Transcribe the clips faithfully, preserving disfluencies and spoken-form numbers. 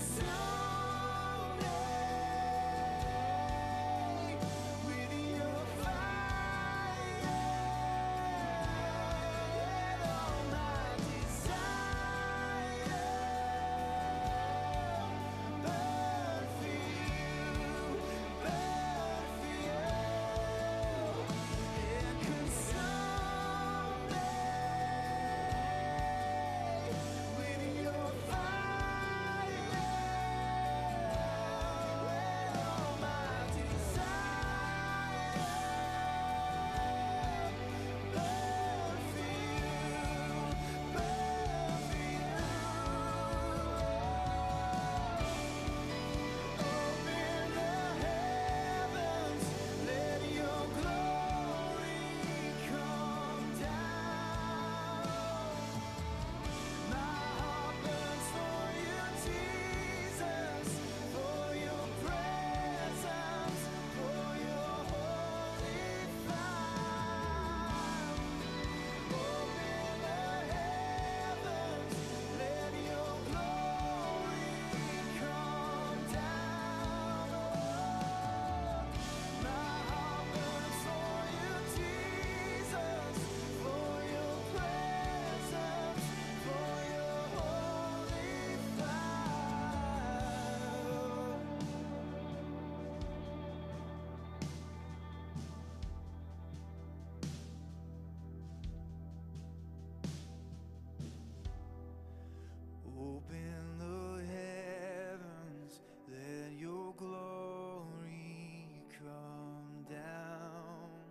Open the heavens, let your glory come down.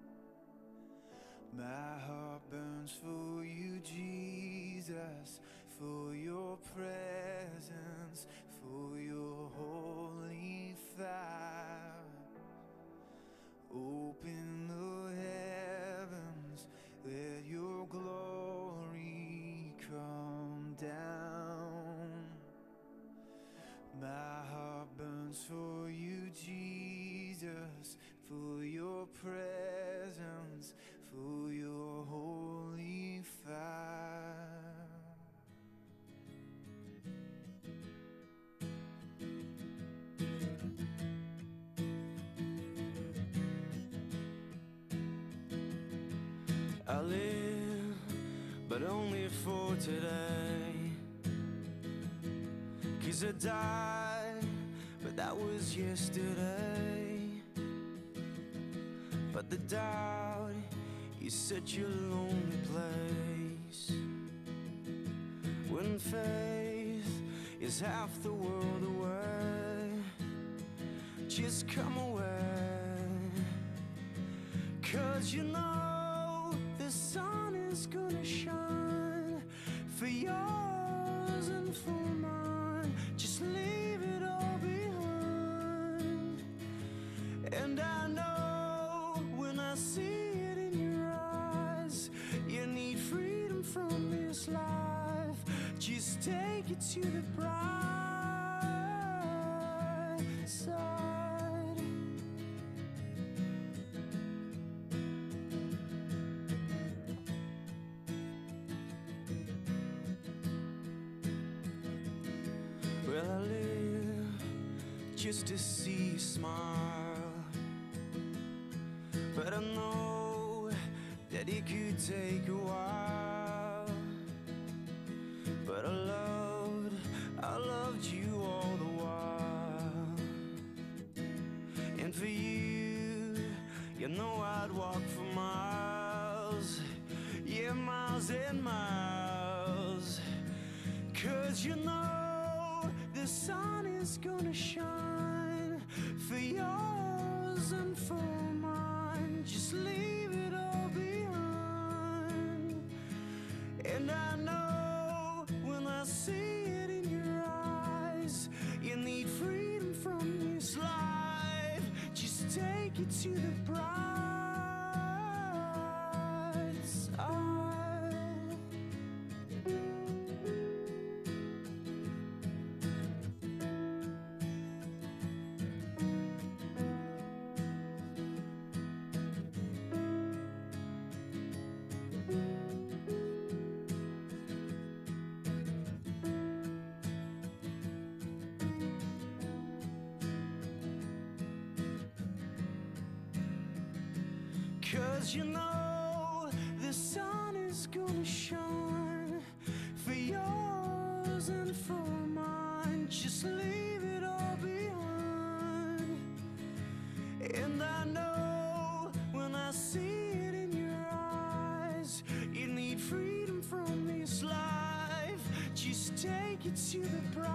My heart burns for you, Jesus, for your presence, for your holy fire. Open the heavens, let your glory come down. My heart burns for you, Jesus, for your presence, for your holy fire. I live, but only for today. 'Cause I died, but that was yesterday. But the doubt is such a lonely place, when faith is half the world away. Just come away, 'cause you know the sun is gonna shine for yours and for mine. Just leave it all behind. And I know when I see it in your eyes, you need freedom from this life. Just take it to the bright side. Well, I live just to see you smile, but I know that it could take a while. But I loved, I loved you all the while. And for you, you know I'd walk for miles, yeah, miles and miles. 'Cause you know the sun is gonna shine for yours and for mine. Just leave it all behind. And I know when I see it in your eyes, you need freedom from this life. Just take it to the bright side. 'cause you know the sun is gonna shine for yours and for mine. Just leave it all behind. And I know when I see it in your eyes, you need freedom from this life. Just take it to the bright,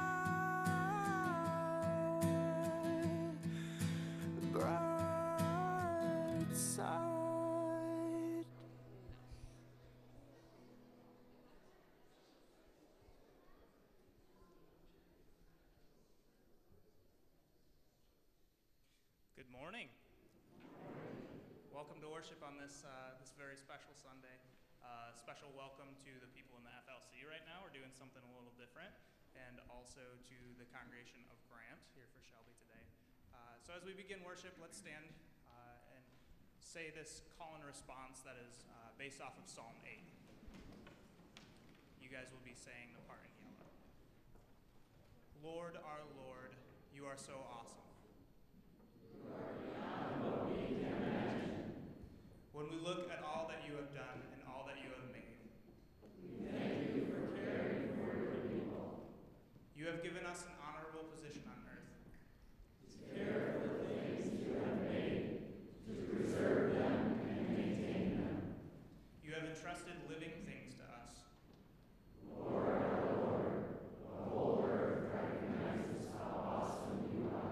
bright side. Good morning. Welcome to worship on this uh, this very special Sunday. Uh, special welcome to the people in the F L C right now. We're doing something a little different, and also to the congregation of Grant here for Shelby today. Uh, so as we begin worship, let's stand uh, and say this call and response that is uh, based off of Psalm eight. You guys will be saying the part in yellow. Lord, our Lord, you are so awesome. When we look at all that you have done and all that you have made, we thank you for caring for your people. You have given us an honorable position on earth to care for the things you have made, to preserve them and maintain them. You have entrusted living things to us. Lord, our Lord, the whole earth recognizes how awesome you are.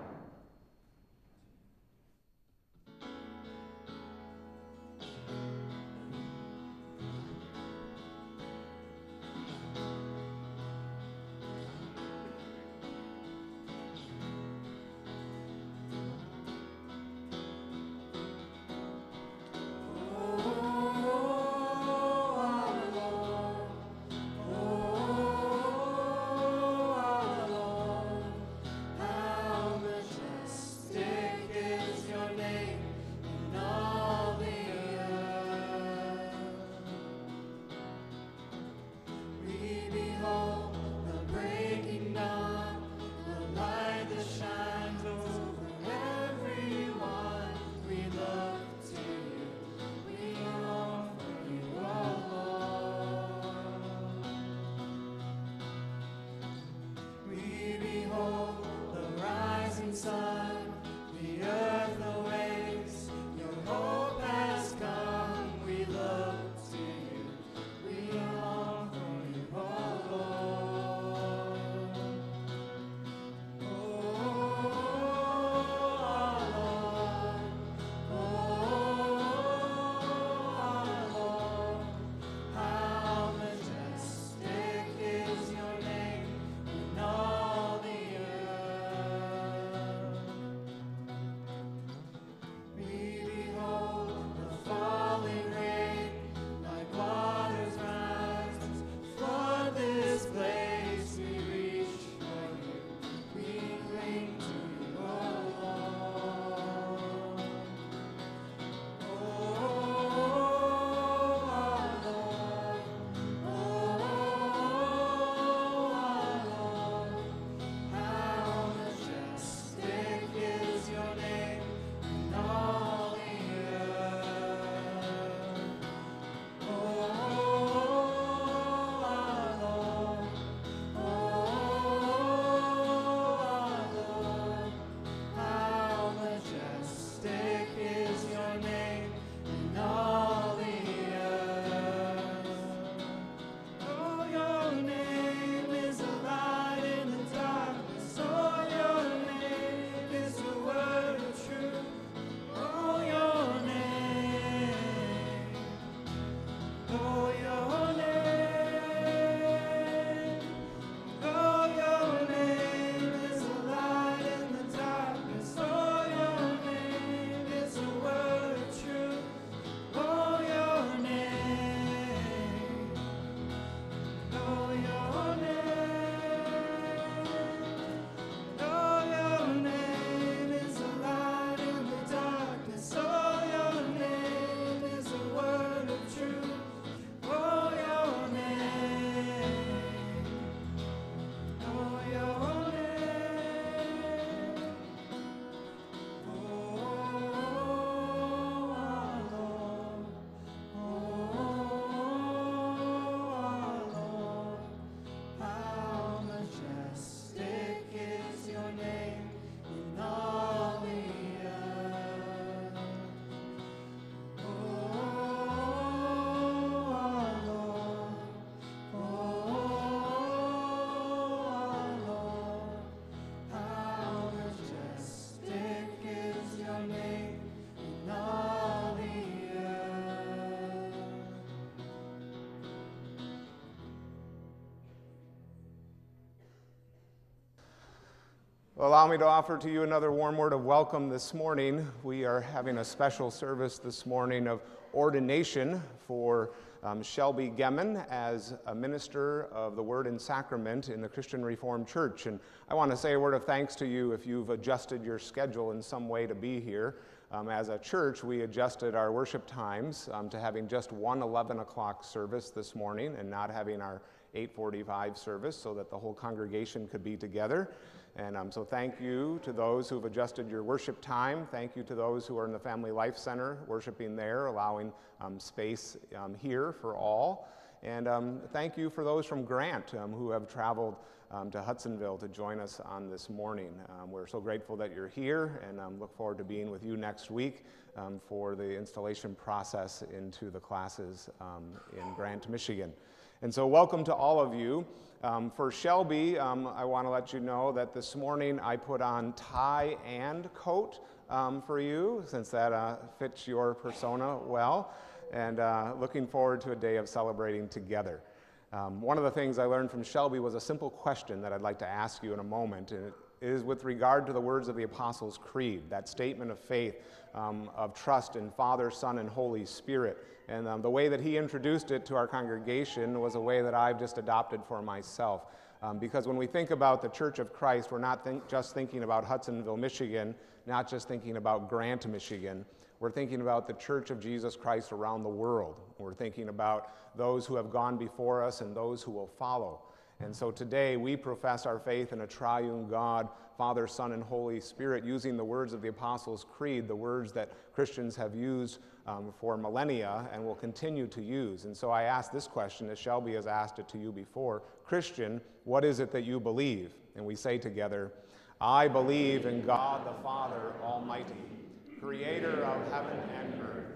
Well, allow me to offer to you another warm word of welcome this morning. We are having a special service this morning of ordination for um, Shelby Gemmen as a minister of the Word and Sacrament in the Christian Reformed Church. And I want to say a word of thanks to you if you've adjusted your schedule in some way to be here. Um, as a church, we adjusted our worship times um, to having just one eleven o'clock service this morning and not having our eight forty-five service so that the whole congregation could be together. And um, so thank you to those who've adjusted your worship time. Thank you to those who are in the Family Life Center worshiping there, allowing um, space um, here for all. And um, thank you for those from Grant um, who have traveled um, to Hudsonville to join us on this morning. Um, we're so grateful that you're here and um, look forward to being with you next week um, for the installation process into the classes um, in Grant, Michigan. And so welcome to all of you. Um, for Shelby, um, I want to let you know that this morning I put on tie and coat um, for you, since that uh, fits your persona well, and uh, looking forward to a day of celebrating together. Um, one of the things I learned from Shelby was a simple question that I'd like to ask you in a moment, and it is with regard to the words of the Apostles' Creed, that statement of faith, um, of trust in Father, Son, and Holy Spirit. And um, the way that he introduced it to our congregation was a way that I've just adopted for myself. Um, because when we think about the Church of Christ, we're not think, just thinking about Hudsonville, Michigan, not just thinking about Grant, Michigan. We're thinking about the Church of Jesus Christ around the world. We're thinking about those who have gone before us and those who will follow. And so today we profess our faith in a triune God, Father, Son, and Holy Spirit, using the words of the Apostles' Creed, the words that Christians have used um, for millennia and will continue to use. And so I ask this question, as Shelby has asked it to you before: Christian, what is it that you believe? And we say together, I believe in God the Father Almighty, creator of heaven and earth.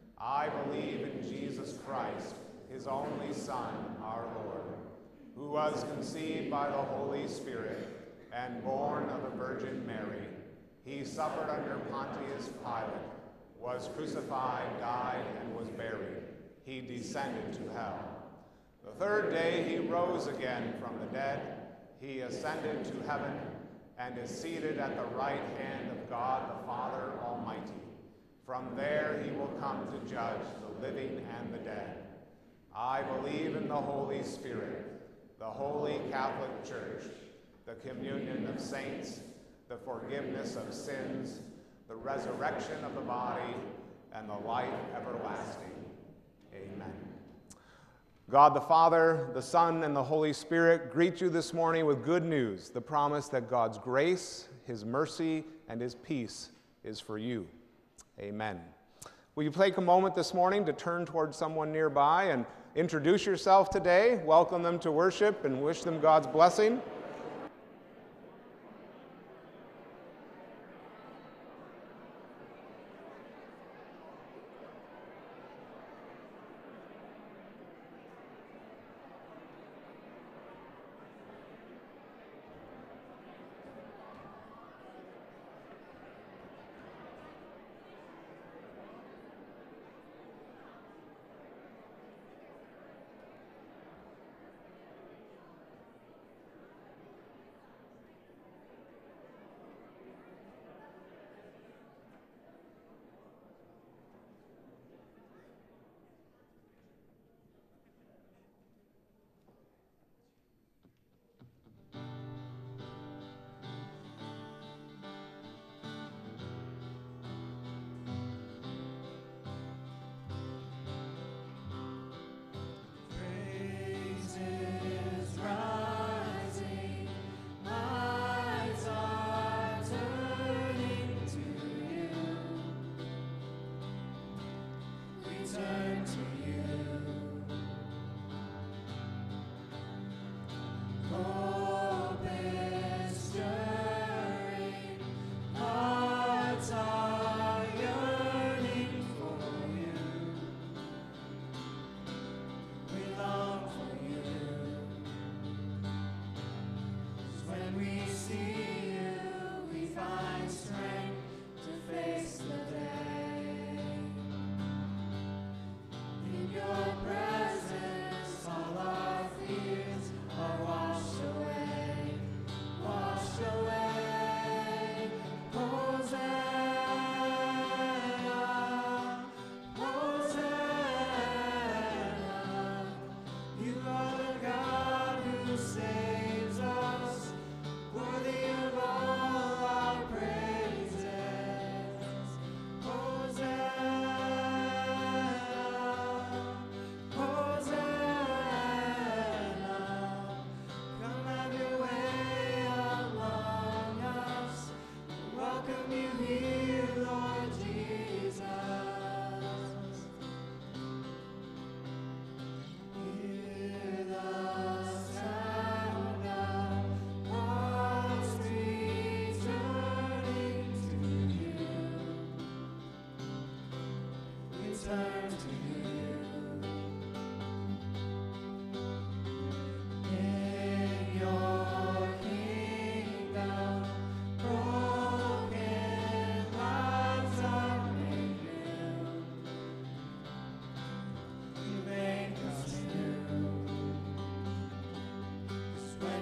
I believe in Jesus Christ, his only Son, our Lord, who was conceived by the Holy Spirit and born of the Virgin Mary. He suffered under Pontius Pilate, was crucified, died, and was buried. He descended to hell. The third day he rose again from the dead. He ascended to heaven and is seated at the right hand of God the Father Almighty. From there he will come to judge the living and the dead. I believe in the Holy Spirit, the Holy Catholic Church, the communion of saints, the forgiveness of sins, the resurrection of the body, and the life everlasting. Amen. God the Father, the Son, and the Holy Spirit greet you this morning with good news, the promise that God's grace, his mercy, and his peace is for you. Amen. Will you take a moment this morning to turn towards someone nearby and introduce yourself today, welcome them to worship, and wish them God's blessing?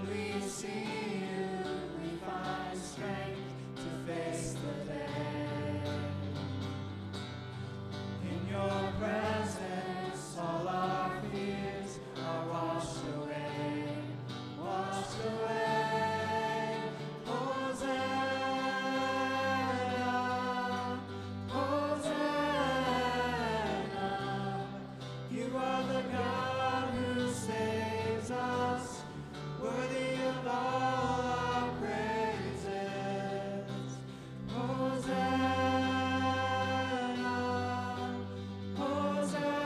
When we see you, we find strength to face the day. In your presence, all our fears are washed away, washed away. Hosanna, Hosanna. You are the God who saves us, worthy of all our praises. Hosanna, Hosanna.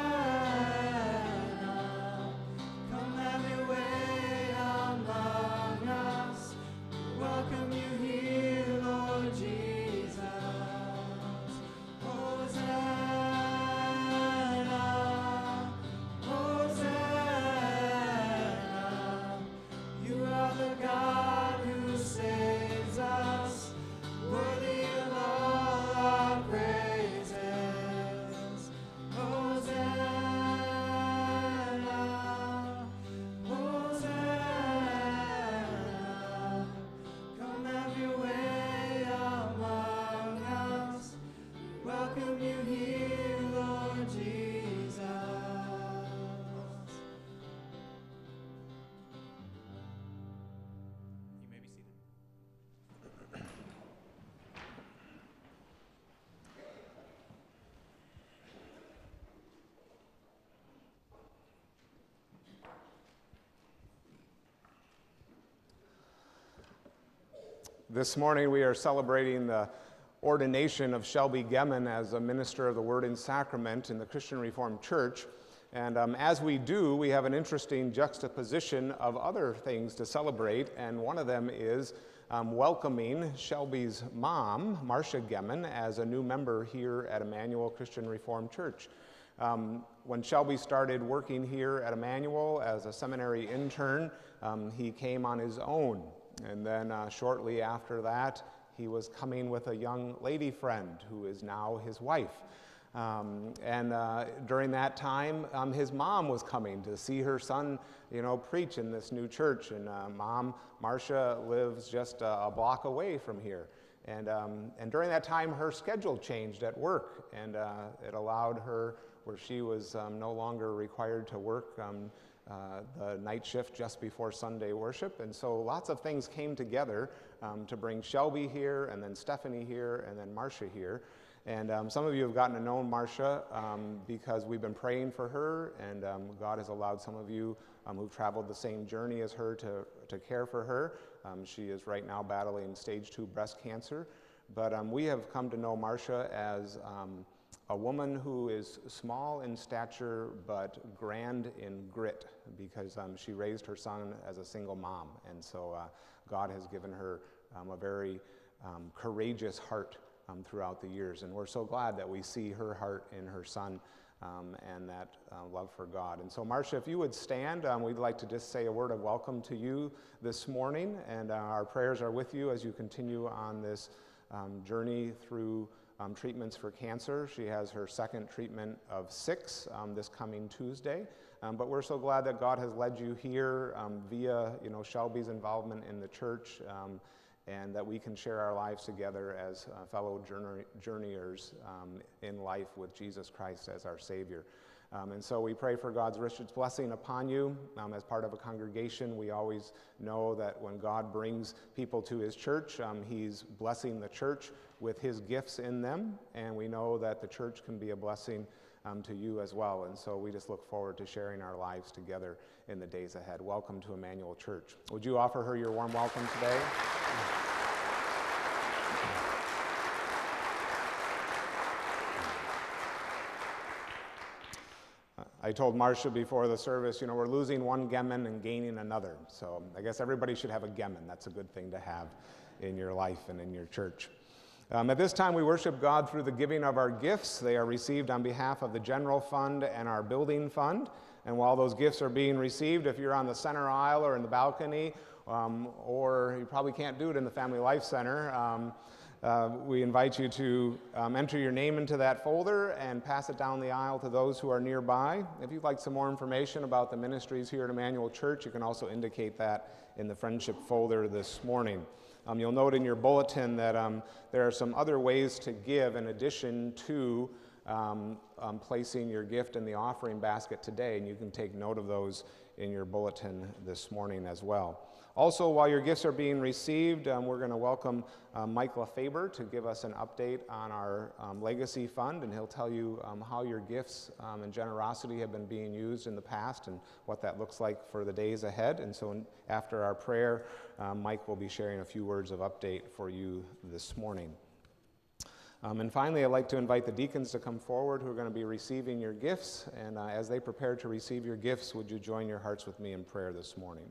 Come have your way among us. Welcome you here, Lord Jesus. Hosanna, Hosanna. You are the God who saves us, worthy of all our praises. Hosanna, Hosanna. Come have your way among us. Welcome you here, Lord Jesus. You may be seated. This morning we are celebrating the ordination of Shelby Gemmen as a minister of the Word and Sacrament in the Christian Reformed Church. And um, as we do, we have an interesting juxtaposition of other things to celebrate, and one of them is um, welcoming Shelby's mom, Marcia Gemmen, as a new member here at Emmanuel Christian Reformed Church. Um, when Shelby started working here at Emmanuel as a seminary intern, um, he came on his own. And then uh, shortly after that, he was coming with a young lady friend who is now his wife. Um, and uh, during that time, um, his mom was coming to see her son, you know, preach in this new church. And uh, mom, Marcia, lives just a, a block away from here. And, um, and during that time, her schedule changed at work, and uh, it allowed her, where she was um, no longer required to work um, uh, the night shift just before Sunday worship. And so lots of things came together um, to bring Shelby here, and then Stephanie here, and then Marcia here. And um, some of you have gotten to know Marcia um, because we've been praying for her, and um, God has allowed some of you um, who've traveled the same journey as her to, to care for her. Um, she is right now battling stage two breast cancer. But um, we have come to know Marcia as um, a woman who is small in stature but grand in grit, because um, she raised her son as a single mom. And so uh, God has given her um, a very um, courageous heart Um, throughout the years, and we're so glad that we see her heart in her son um, and that uh, love for God. And so, Marcia, if you would stand, um, we'd like to just say a word of welcome to you this morning, and uh, our prayers are with you as you continue on this um, journey through um, treatments for cancer. She has her second treatment of six um, this coming Tuesday, um, but we're so glad that God has led you here um, via, you know, Shelby's involvement in the church. Um, and that we can share our lives together as uh, fellow journey, journeyers um, in life with Jesus Christ as our Savior. Um, and so we pray for God's richest blessing upon you. Um, as part of a congregation, we always know that when God brings people to his church, um, he's blessing the church with his gifts in them, and we know that the church can be a blessing um, to you as well. And so we just look forward to sharing our lives together in the days ahead. Welcome to Emmanuel Church. Would you offer her your warm welcome today? I told Marcia before the service, you know, we're losing one Gemmen and gaining another. So I guess everybody should have a Gemmen. That's a good thing to have in your life and in your church. Um, at this time, we worship God through the giving of our gifts. They are received on behalf of the general fund and our building fund. And while those gifts are being received, if you're on the center aisle or in the balcony, um, or you probably can't do it in the Family Life Center, um, Uh, we invite you to um, enter your name into that folder and pass it down the aisle to those who are nearby. If you'd like some more information about the ministries here at Emmanuel Church, you can also indicate that in the friendship folder this morning. Um, you'll note in your bulletin that um, there are some other ways to give in addition to um, um, placing your gift in the offering basket today, and you can take note of those in your bulletin this morning as well. Also, while your gifts are being received, um, we're going to welcome um, Mike LaFaber to give us an update on our um, Legacy Fund, and he'll tell you um, how your gifts um, and generosity have been being used in the past and what that looks like for the days ahead. And so in, after our prayer, um, Mike will be sharing a few words of update for you this morning. Um, and finally, I'd like to invite the deacons to come forward who are going to be receiving your gifts. And uh, as they prepare to receive your gifts, would you join your hearts with me in prayer this morning?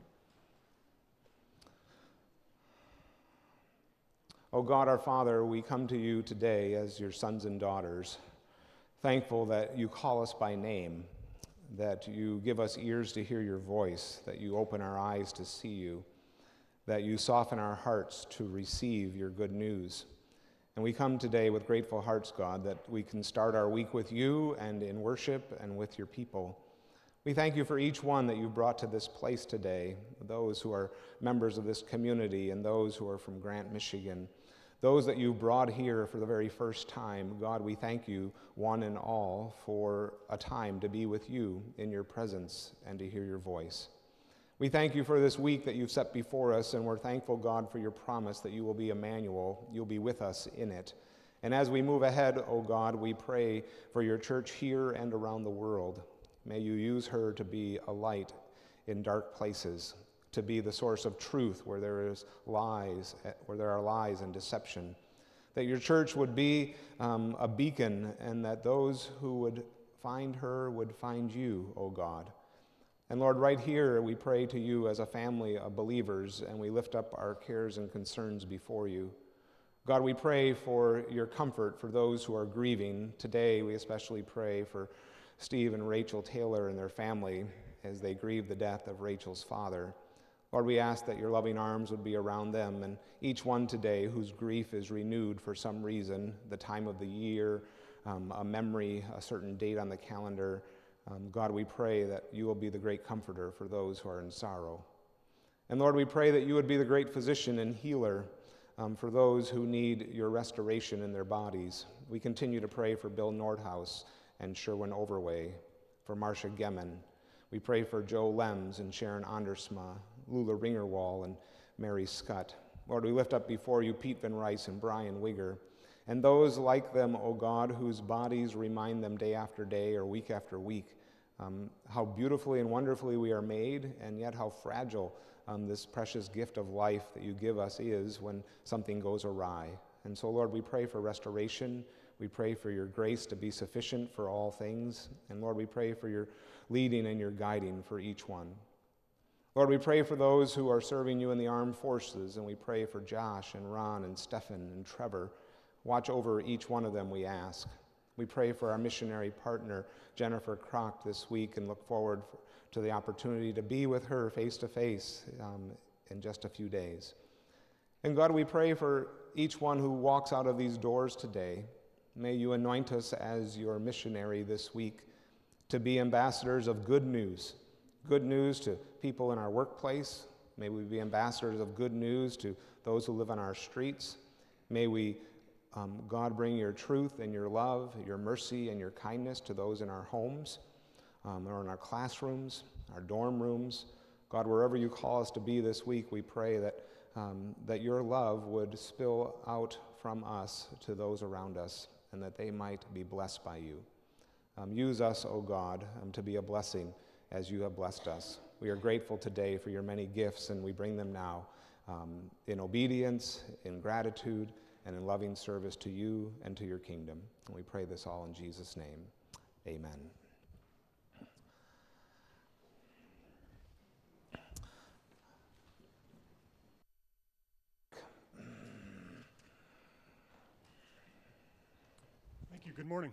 O God, our Father, we come to you today as your sons and daughters, thankful that you call us by name, that you give us ears to hear your voice, that you open our eyes to see you, that you soften our hearts to receive your good news. And we come today with grateful hearts, God, that we can start our week with you and in worship and with your people. We thank you for each one that you've brought to this place today, those who are members of this community and those who are from Grant, Michigan, those that you brought here for the very first time. God, we thank you, one and all, for a time to be with you in your presence and to hear your voice. We thank you for this week that you've set before us, and we're thankful, God, for your promise that you will be Emmanuel. You'll be with us in it. And as we move ahead, oh God, we pray for your church here and around the world. May you use her to be a light in dark places, to be the source of truth where there is lies, where there are lies and deception. That your church would be um, a beacon, and that those who would find her would find you, O God. And Lord, right here we pray to you as a family of believers, and we lift up our cares and concerns before you. God, we pray for your comfort for those who are grieving. Today we especially pray for Steve and Rachel Taylor and their family as they grieve the death of Rachel's father. Lord, we ask that your loving arms would be around them, and each one today whose grief is renewed for some reason, the time of the year, um, a memory, a certain date on the calendar. Um, God, we pray that you will be the great comforter for those who are in sorrow. And Lord, we pray that you would be the great physician and healer um, for those who need your restoration in their bodies. We continue to pray for Bill Nordhaus and Sherwin Overway, for Marcia Gemmen. We pray for Joe Lems and Sharon Andersma, Lula Ringerwall and Mary Scott. Lord, we lift up before you Pete Van Rice and Brian Wigger, and those like them, O God, whose bodies remind them day after day or week after week um, how beautifully and wonderfully we are made, and yet how fragile um, this precious gift of life that you give us is when something goes awry. And so, Lord, we pray for restoration. We pray for your grace to be sufficient for all things. And Lord, we pray for your leading and your guiding for each one. Lord, we pray for those who are serving you in the armed forces, and we pray for Josh and Ron and Stefan and Trevor. Watch over each one of them, we ask. We pray for our missionary partner, Jennifer Kroc, this week, and look forward to the opportunity to be with her face-to-face um, in just a few days. And God, we pray for each one who walks out of these doors today. May you anoint us as your missionary this week to be ambassadors of good news. Good news to people in our workplace. May we be ambassadors of good news to those who live on our streets. May we, um, God, bring your truth and your love, your mercy and your kindness to those in our homes, um, or in our classrooms, our dorm rooms. God, wherever you call us to be this week, we pray that, um, that your love would spill out from us to those around us, and that they might be blessed by you. Um, use us, O God, um, to be a blessing as you have blessed us. We are grateful today for your many gifts, and we bring them now um, in obedience, in gratitude, and in loving service to you and to your kingdom. And we pray this all in Jesus' name. Amen. Thank you. Good morning.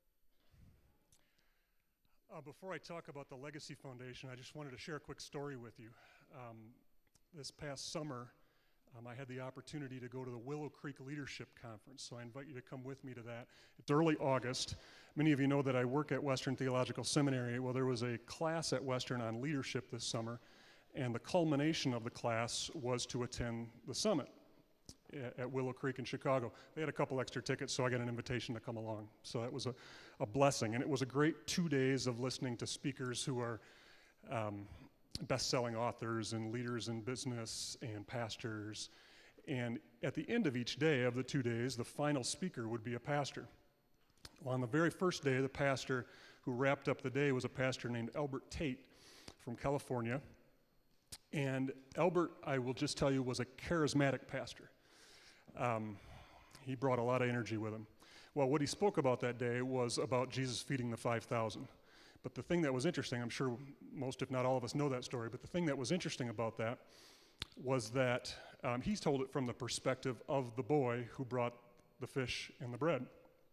Uh, before I talk about the Legacy Foundation, I just wanted to share a quick story with you. Um, this past summer, Um, I had the opportunity to go to the Willow Creek Leadership Conference, so I invite you to come with me to that. It's early August. Many of you know that I work at Western Theological Seminary. Well, there was a class at Western on leadership this summer, and the culmination of the class was to attend the summit at Willow Creek in Chicago. They had a couple extra tickets, so I got an invitation to come along. So that was a, a blessing, and it was a great two days of listening to speakers who are um, best-selling authors and leaders in business and pastors. And at the end of each day of the two days, the final speaker would be a pastor. Well, on the very first day, the pastor who wrapped up the day was a pastor named Albert Tate from California. And Albert, I will just tell you, was a charismatic pastor. Um, he brought a lot of energy with him. Well, what he spoke about that day was about Jesus feeding the five thousand. But the thing that was interesting, I'm sure most, if not all of us know that story, but the thing that was interesting about that was that um, he told it from the perspective of the boy who brought the fish and the bread.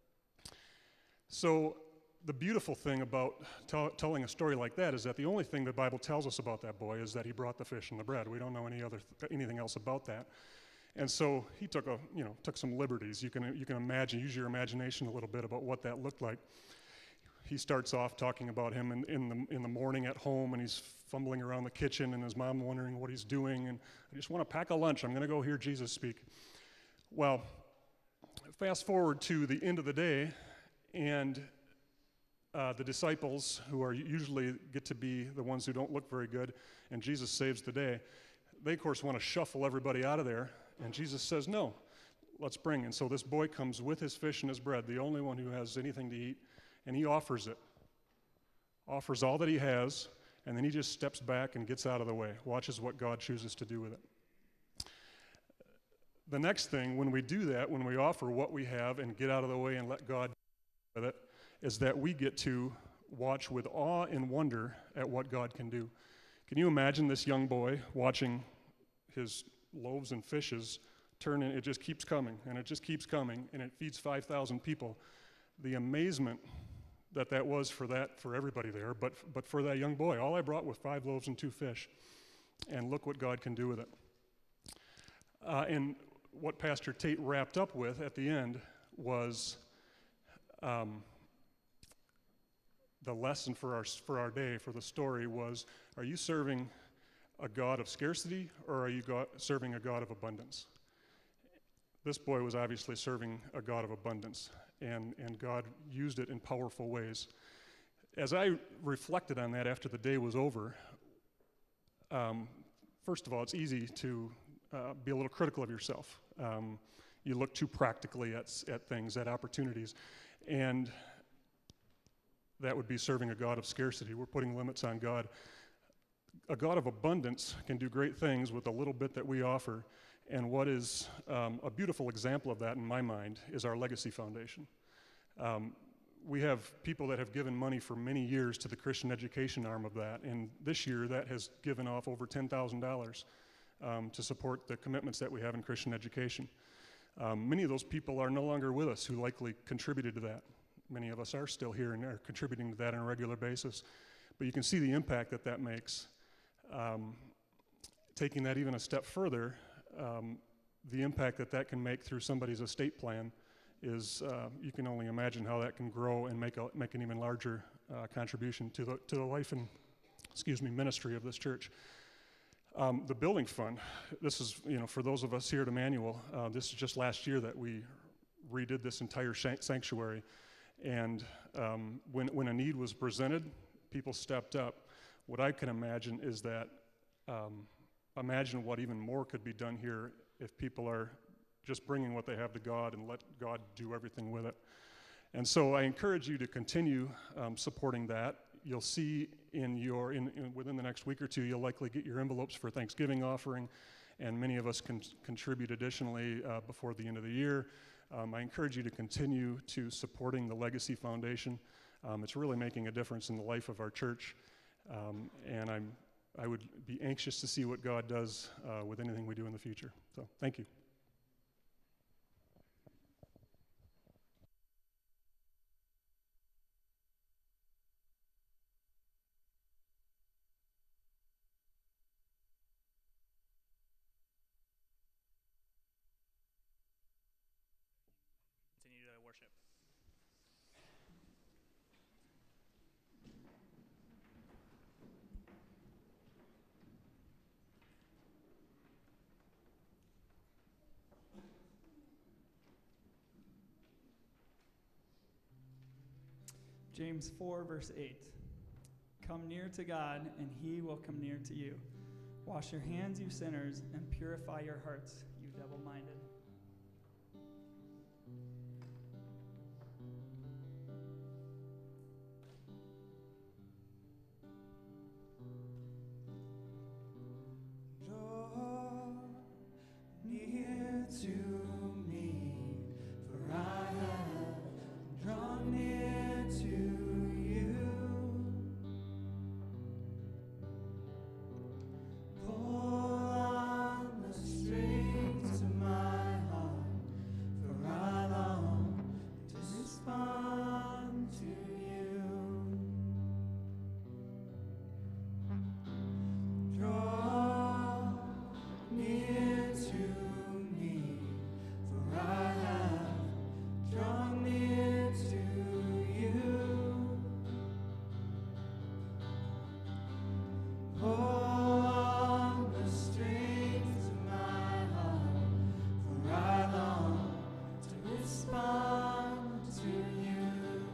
So the beautiful thing about t- telling a story like that is that the only thing the Bible tells us about that boy is that he brought the fish and the bread. We don't know any other th- anything else about that. And so he took a, you know, took some liberties. You can you can imagine, use your imagination a little bit about what that looked like. He starts off talking about him in, in the in the morning at home, and he's fumbling around the kitchen, and his mom wondering what he's doing. And I just want to pack a lunch. I'm going to go hear Jesus speak. Well, fast forward to the end of the day, and uh, the disciples, who are usually get to be the ones who don't look very good, and Jesus saves the day. They of course want to shuffle everybody out of there, and Jesus says, "No, let's bring." And so this boy comes with his fish and his bread, the only one who has anything to eat. And he offers it, offers all that he has, and then he just steps back and gets out of the way, watches what God chooses to do with it. The next thing, when we do that, when we offer what we have and get out of the way and let God do with it, is that we get to watch with awe and wonder at what God can do. Can you imagine this young boy watching his loaves and fishes turn in? It just keeps coming, and it just keeps coming, and it feeds five thousand people. The amazement that that was for that for everybody there, but but for that young boy. All I brought was five loaves and two fish, and look what God can do with it. Uh, and what Pastor Tate wrapped up with at the end was um, the lesson for our for our day, for the story was: are you serving a God of scarcity, or are you God, serving a God of abundance? This boy was obviously serving a God of abundance, and, and God used it in powerful ways. As I reflected on that after the day was over, um, first of all, it's easy to uh, be a little critical of yourself. Um, you look too practically at, at things, at opportunities, and that would be serving a God of scarcity. We're putting limits on God. A God of abundance can do great things with a little bit that we offer. And what is um, a beautiful example of that in my mind is our Legacy Foundation. Um, we have people that have given money for many years to the Christian education arm of that, and this year that has given off over ten thousand dollars um, to support the commitments that we have in Christian education. Um, many of those people are no longer with us who likely contributed to that. Many of us are still here and are contributing to that on a regular basis. But you can see the impact that that makes. Um, taking that even a step further, Um, the impact that that can make through somebody's estate plan is, uh, you can only imagine how that can grow and make a, make an even larger uh, contribution to the to the life and, excuse me, ministry of this church. Um, the building fund, this is, you know, for those of us here at Emmanuel, uh, this is just last year that we redid this entire sanctuary, and um, when when a need was presented, people stepped up. What I can imagine is that um, imagine what even more could be done here if people are just bringing what they have to God and let God do everything with it. And so I encourage you to continue um, supporting that. You'll see in your, in, in within the next week or two, you'll likely get your envelopes for Thanksgiving offering, and many of us can contribute additionally uh, before the end of the year. Um, I encourage you to continue to supporting the Legacy Foundation. Um, it's really making a difference in the life of our church, um, and I'm I would be anxious to see what God does uh, with anything we do in the future. So, thank you. worship. James four, verse eight. Come near to God, and he will come near to you. Wash your hands, you sinners, and purify your hearts, you double-minded. Draw near to me, for I have drawn near to you. Pull on the strings of my heart, for I long to respond to you. Draw near to me, for I have drawn near to you. Pull on the strings of my heart, for I long to respond to you.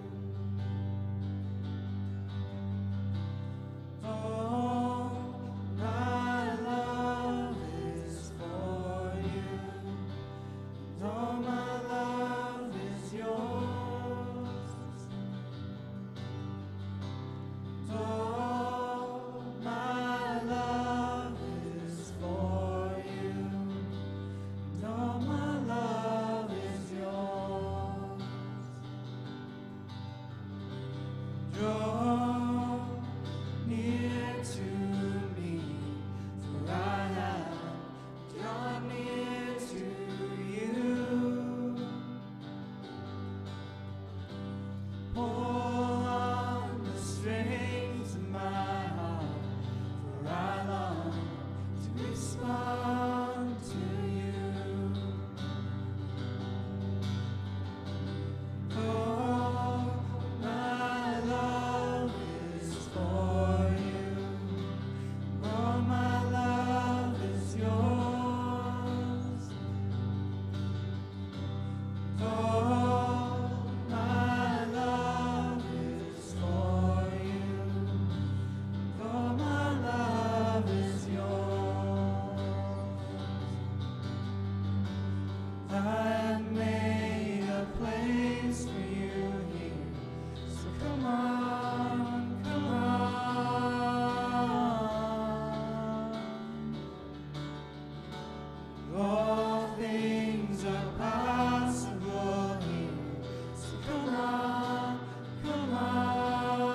Oh, my love is for you, and all my love is yours. Oh, my love is for you, and all my love is yours. Draw near to me, for I have drawn near to you. Pull on the strings of my heart, for I long to respond to you. Oh, my love is for you, all my love is yours. Oh, my love is for you, all my love is yours. I have made a place for you here, so come on, come on. All things are possible here, so come on, come on.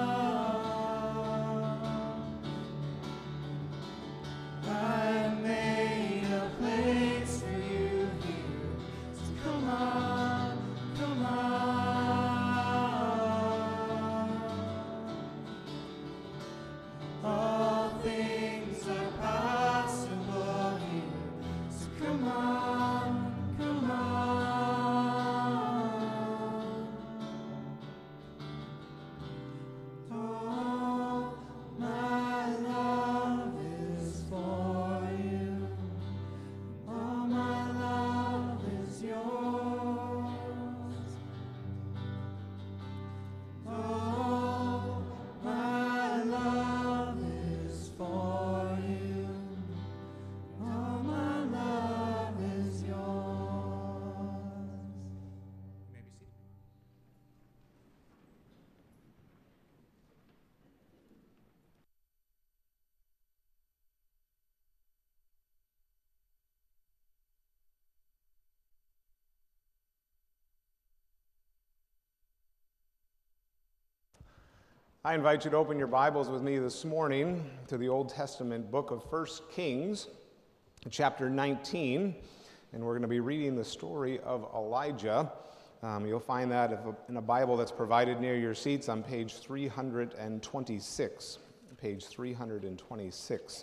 I made a place for you here, so come on, come on. All things are possible here, so come on, come on. Oh, my love is for you, all my love is yours. Oh, my love is for you, all my love is yours. You may be seated. I invite you to open your Bibles with me this morning to the Old Testament book of First Kings, chapter nineteen, and we're going to be reading the story of Elijah. Um, you'll find that if, in a Bible that's provided near your seats on page three hundred twenty-six. Page three hundred twenty-six.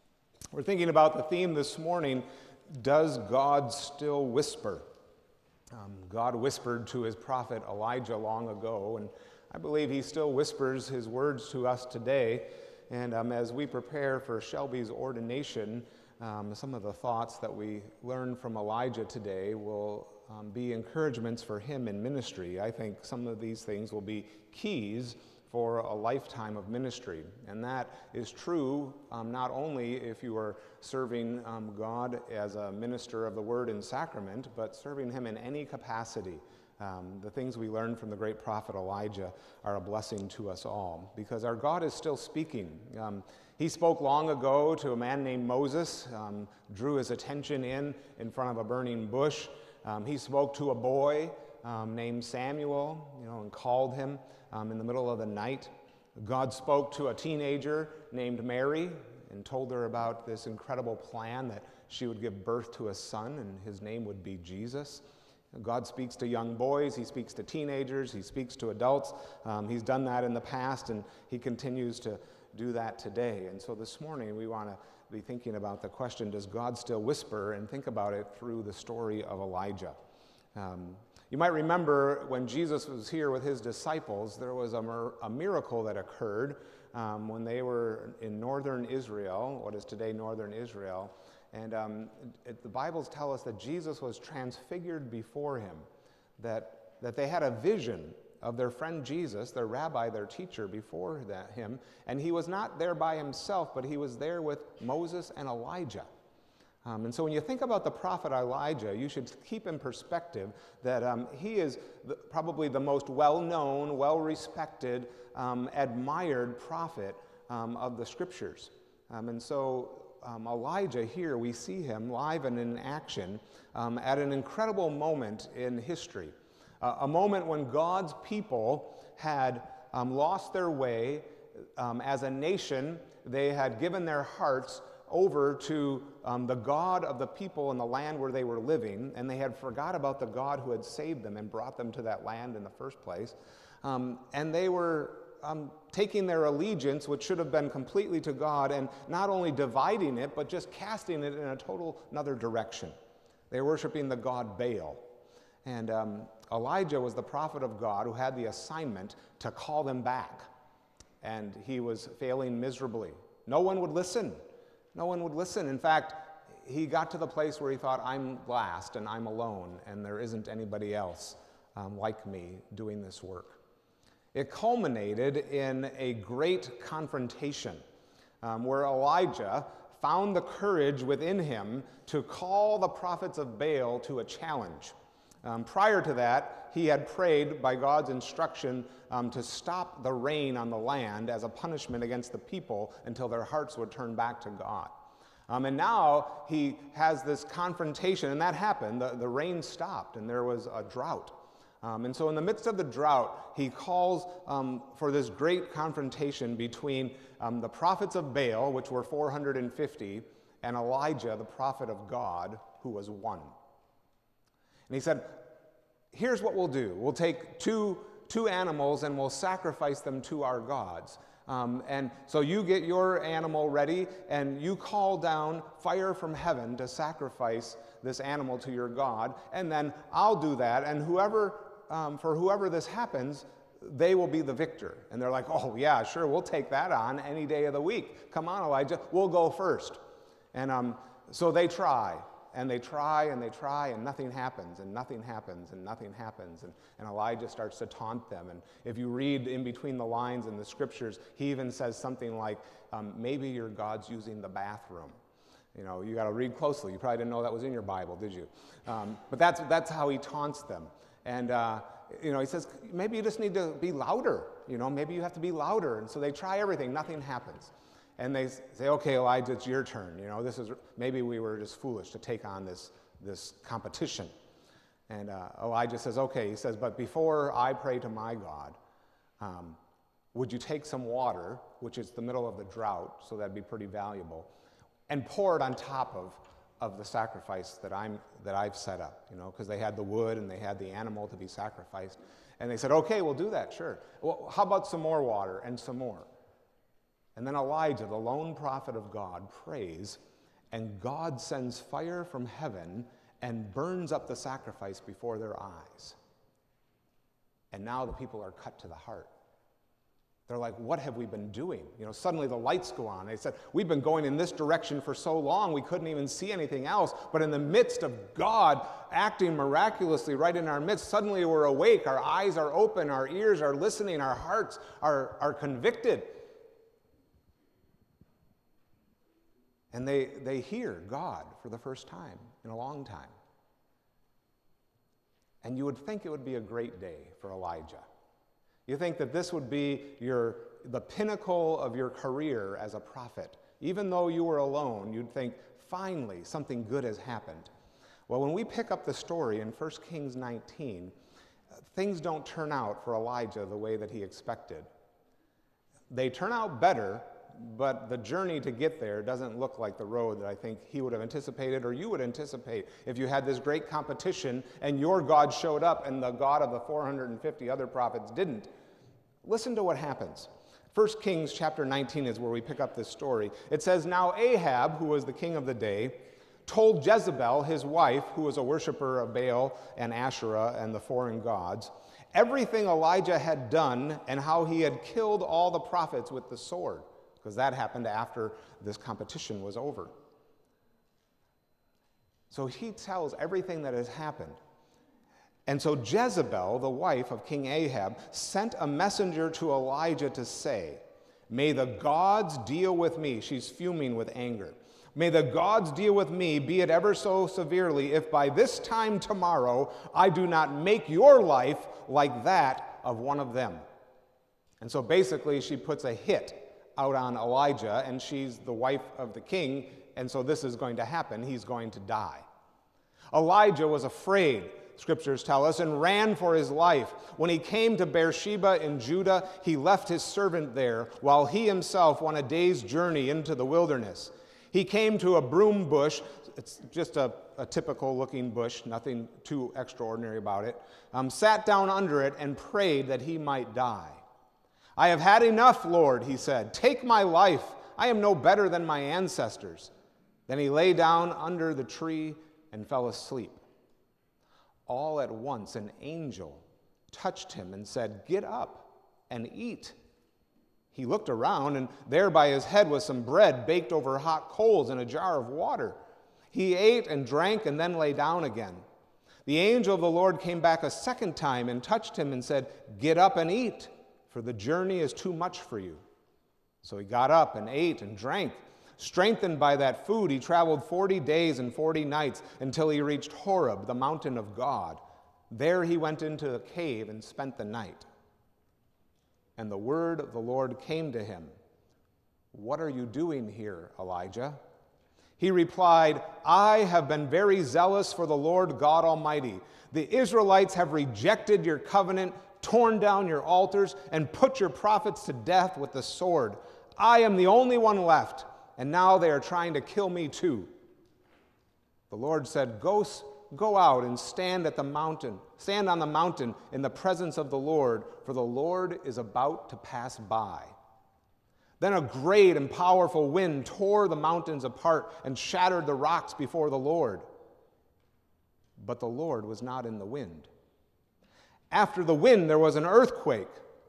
We're thinking about the theme this morning, Does God Still Whisper? Um, God whispered to his prophet Elijah long ago, and I believe he still whispers his words to us today. And um, as we prepare for Shelby's ordination, um, some of the thoughts that we learned from Elijah today will um, be encouragements for him in ministry. I think some of these things will be keys for a lifetime of ministry. And that is true um, not only if you are serving um, God as a minister of the word and sacrament, but serving him in any capacity. Um, the things we learned from the great prophet Elijah are a blessing to us all, because our God is still speaking. Um, he spoke long ago to a man named Moses, um, drew his attention in in front of a burning bush. Um, he spoke to a boy um, named Samuel, you know, and called him um, in the middle of the night. God spoke to a teenager named Mary and told her about this incredible plan that she would give birth to a son, and his name would be Jesus. God speaks to young boys, he speaks to teenagers, he speaks to adults. Um, he's done that in the past, and he continues to do that today. And so this morning we want to be thinking about the question, does God still whisper? And think about it through the story of Elijah. Um, you might remember when Jesus was here with his disciples, there was a, mir- a miracle that occurred um, when they were in northern Israel, what is today northern Israel. And um, it, the Bibles tell us that Jesus was transfigured before him, that, that they had a vision of their friend Jesus, their rabbi, their teacher, before that, him. And he was not there by himself, but he was there with Moses and Elijah. Um, and so when you think about the prophet Elijah, you should keep in perspective that um, he is the, probably the most well-known, well-respected, um, admired prophet um, of the Scriptures. Um, and so Um, Elijah here, we see him live and in action um, at an incredible moment in history. Uh, a moment when God's people had um, lost their way um, as a nation. They had given their hearts over to um, the God of the people in the land where they were living, and they had forgot about the God who had saved them and brought them to that land in the first place. Um, and they were Um, taking their allegiance, which should have been completely to God, and not only dividing it, but just casting it in a total another direction. They were worshiping the god Baal. And um, Elijah was the prophet of God who had the assignment to call them back. And he was failing miserably. No one would listen. No one would listen. In fact, he got to the place where he thought, I'm last and I'm alone, and there isn't anybody else um, like me doing this work. It culminated in a great confrontation um, where Elijah found the courage within him to call the prophets of Baal to a challenge. Um, prior to that, he had prayed by God's instruction um, to stop the rain on the land as a punishment against the people until their hearts would turn back to God. Um, and now he has this confrontation, and that happened. The, the rain stopped, and there was a drought. Um, and so in the midst of the drought, he calls um, for this great confrontation between um, the prophets of Baal, which were four hundred fifty, and Elijah, the prophet of God, who was one. And he said, here's what we'll do. We'll take two, two animals and we'll sacrifice them to our gods. Um, and so you get your animal ready, and you call down fire from heaven to sacrifice this animal to your God, and then I'll do that, and whoever... Um, for whoever this happens, they will be the victor. And they're like, oh, yeah, sure, we'll take that on any day of the week. Come on, Elijah, we'll go first. And um, so they try, and they try, and they try, and nothing happens, and nothing happens, and nothing happens. And, and Elijah starts to taunt them. And if you read in between the lines in the Scriptures, he even says something like, um, maybe your God's using the bathroom. You know, you got to read closely. You probably didn't know that was in your Bible, did you? Um, but that's, that's how he taunts them. And, uh, you know, he says, maybe you just need to be louder. You know, maybe you have to be louder. And so they try everything. Nothing happens. And they say, okay, Elijah, it's your turn. You know, this is, maybe we were just foolish to take on this, this competition. And uh, Elijah says, okay. He says, but before I pray to my God, um, would you take some water, which is the middle of the drought, so that'd be pretty valuable, and pour it on top of of the sacrifice that I'm that I've set up, you know, because they had the wood and they had the animal to be sacrificed. And they said, okay, we'll do that, sure. Well, how about some more water and some more? And then Elijah, the lone prophet of God, prays, and God sends fire from heaven and burns up the sacrifice before their eyes. And now the people are cut to the heart. They're like, what have we been doing? You know, suddenly the lights go on. They said, we've been going in this direction for so long, we couldn't even see anything else. But in the midst of God acting miraculously right in our midst, suddenly we're awake, our eyes are open, our ears are listening, our hearts are, are convicted. And they, they hear God for the first time in a long time. And you would think it would be a great day for Elijah. You think that this would be your, the pinnacle of your career as a prophet. Even though you were alone, you'd think, finally, something good has happened. Well, when we pick up the story in First Kings nineteen, things don't turn out for Elijah the way that he expected. They turn out better, but the journey to get there doesn't look like the road that I think he would have anticipated or you would anticipate if you had this great competition and your God showed up and the God of the four hundred fifty other prophets didn't. Listen to what happens. First Kings chapter nineteen is where we pick up this story. It says, now Ahab, who was the king of the day, told Jezebel, his wife, who was a worshiper of Baal and Asherah and the foreign gods, everything Elijah had done and how he had killed all the prophets with the sword. Because that happened after this competition was over. So he tells everything that has happened. And so Jezebel, the wife of King Ahab, sent a messenger to Elijah to say, may the gods deal with me. She's fuming with anger. May the gods deal with me, be it ever so severely, if by this time tomorrow I do not make your life like that of one of them. And so basically she puts a hit out on Elijah, and she's the wife of the king, and so this is going to happen. He's going to die. Elijah was afraid, scriptures tell us, and ran for his life. When he came to Beersheba in Judah, he left his servant there, while he himself went a day's journey into the wilderness. He came to a broom bush. It's just a, a typical looking bush, nothing too extraordinary about it. Um, sat down under it and prayed that he might die. I have had enough, Lord, he said. Take my life. I am no better than my ancestors. Then he lay down under the tree and fell asleep. All at once an angel touched him and said, get up and eat. He looked around, and there by his head was some bread baked over hot coals and a jar of water. He ate and drank and then lay down again. The angel of the Lord came back a second time and touched him and said, get up and eat, for the journey is too much for you. So he got up and ate and drank. Strengthened by that food, he traveled forty days and forty nights until he reached Horeb, the mountain of God. There he went into a cave and spent the night. And the word of the Lord came to him. What are you doing here, Elijah? He replied, I have been very zealous for the Lord God Almighty. The Israelites have rejected your covenant, torn down your altars, and put your prophets to death with the sword. I am the only one left, and now they are trying to kill me too. The Lord said, Go, go out and stand at the mountain, stand on the mountain in the presence of the Lord, for the Lord is about to pass by. Then a great and powerful wind tore the mountains apart and shattered the rocks before the Lord. But the Lord was not in the wind. After the wind, there was an earthquake,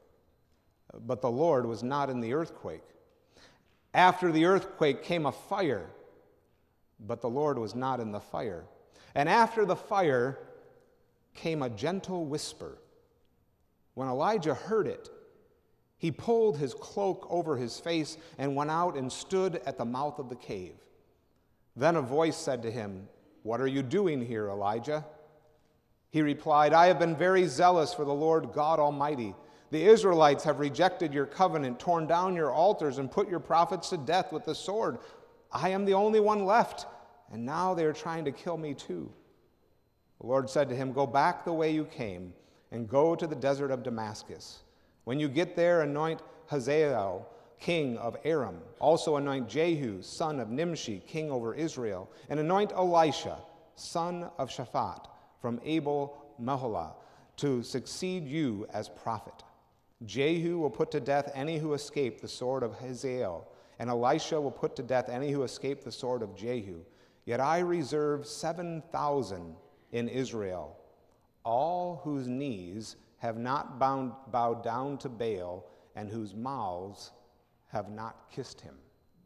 but the Lord was not in the earthquake. After the earthquake came a fire, but the Lord was not in the fire. And after the fire came a gentle whisper. When Elijah heard it, he pulled his cloak over his face and went out and stood at the mouth of the cave. Then a voice said to him, What are you doing here, Elijah? He replied, I have been very zealous for the Lord God Almighty. The Israelites have rejected your covenant, torn down your altars, and put your prophets to death with the sword. I am the only one left, and now they are trying to kill me too. The Lord said to him, Go back the way you came, and go to the desert of Damascus. When you get there, anoint Hazael, king of Aram. Also anoint Jehu, son of Nimshi, king over Israel. And anoint Elisha, son of Shaphat, from Abel-Meholah, to succeed you as prophet. Jehu will put to death any who escape the sword of Hazael, and Elisha will put to death any who escape the sword of Jehu. Yet I reserve seven thousand in Israel, all whose knees have not bound, bowed down to Baal, and whose mouths have not kissed him."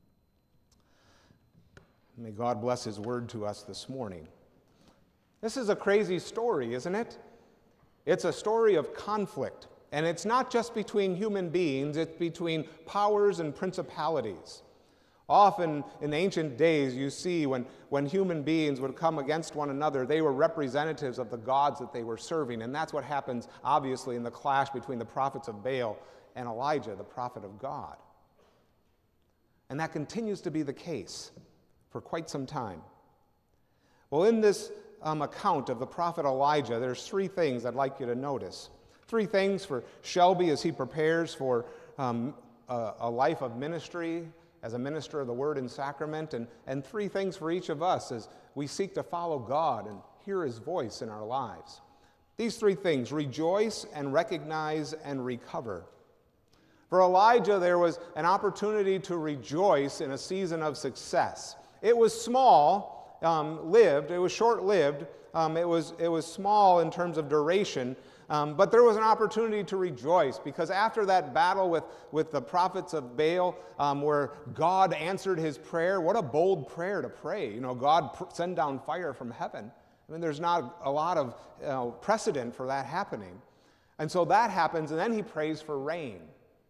May God bless his word to us this morning. This is a crazy story, isn't it? It's a story of conflict, and it's not just between human beings, it's between powers and principalities. Often in ancient days, you see when, when human beings would come against one another, they were representatives of the gods that they were serving, and that's what happens, obviously, in the clash between the prophets of Baal and Elijah, the prophet of God. And that continues to be the case for quite some time. Well, in this um, account of the prophet Elijah, there's three things I'd like you to notice. Three things for Shelby as he prepares for um, a, a life of ministry as a minister of the Word and Sacrament, and, and three things for each of us as we seek to follow God and hear His voice in our lives. These three things: rejoice and recognize and recover. For Elijah, there was an opportunity to rejoice in a season of success. It was small, um, lived, it was short-lived, um, it was, it was small in terms of duration, um, but there was an opportunity to rejoice, because after that battle with, with the prophets of Baal, um, where God answered his prayer, what a bold prayer to pray. You know, God pr- send down fire from heaven. I mean, there's not a lot of you know, precedent for that happening. And so that happens, and then he prays for rain.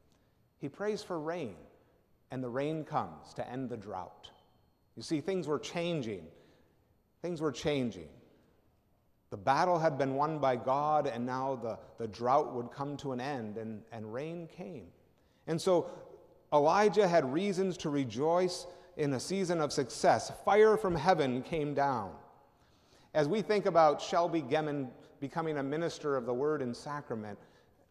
He prays for rain, and the rain comes to end the drought. You see, things were changing. Things were changing. The battle had been won by God, and now the, the drought would come to an end, and, and rain came. And so Elijah had reasons to rejoice in a season of success. Fire from heaven came down. As we think about Shelby Gemmen becoming a minister of the Word and Sacrament,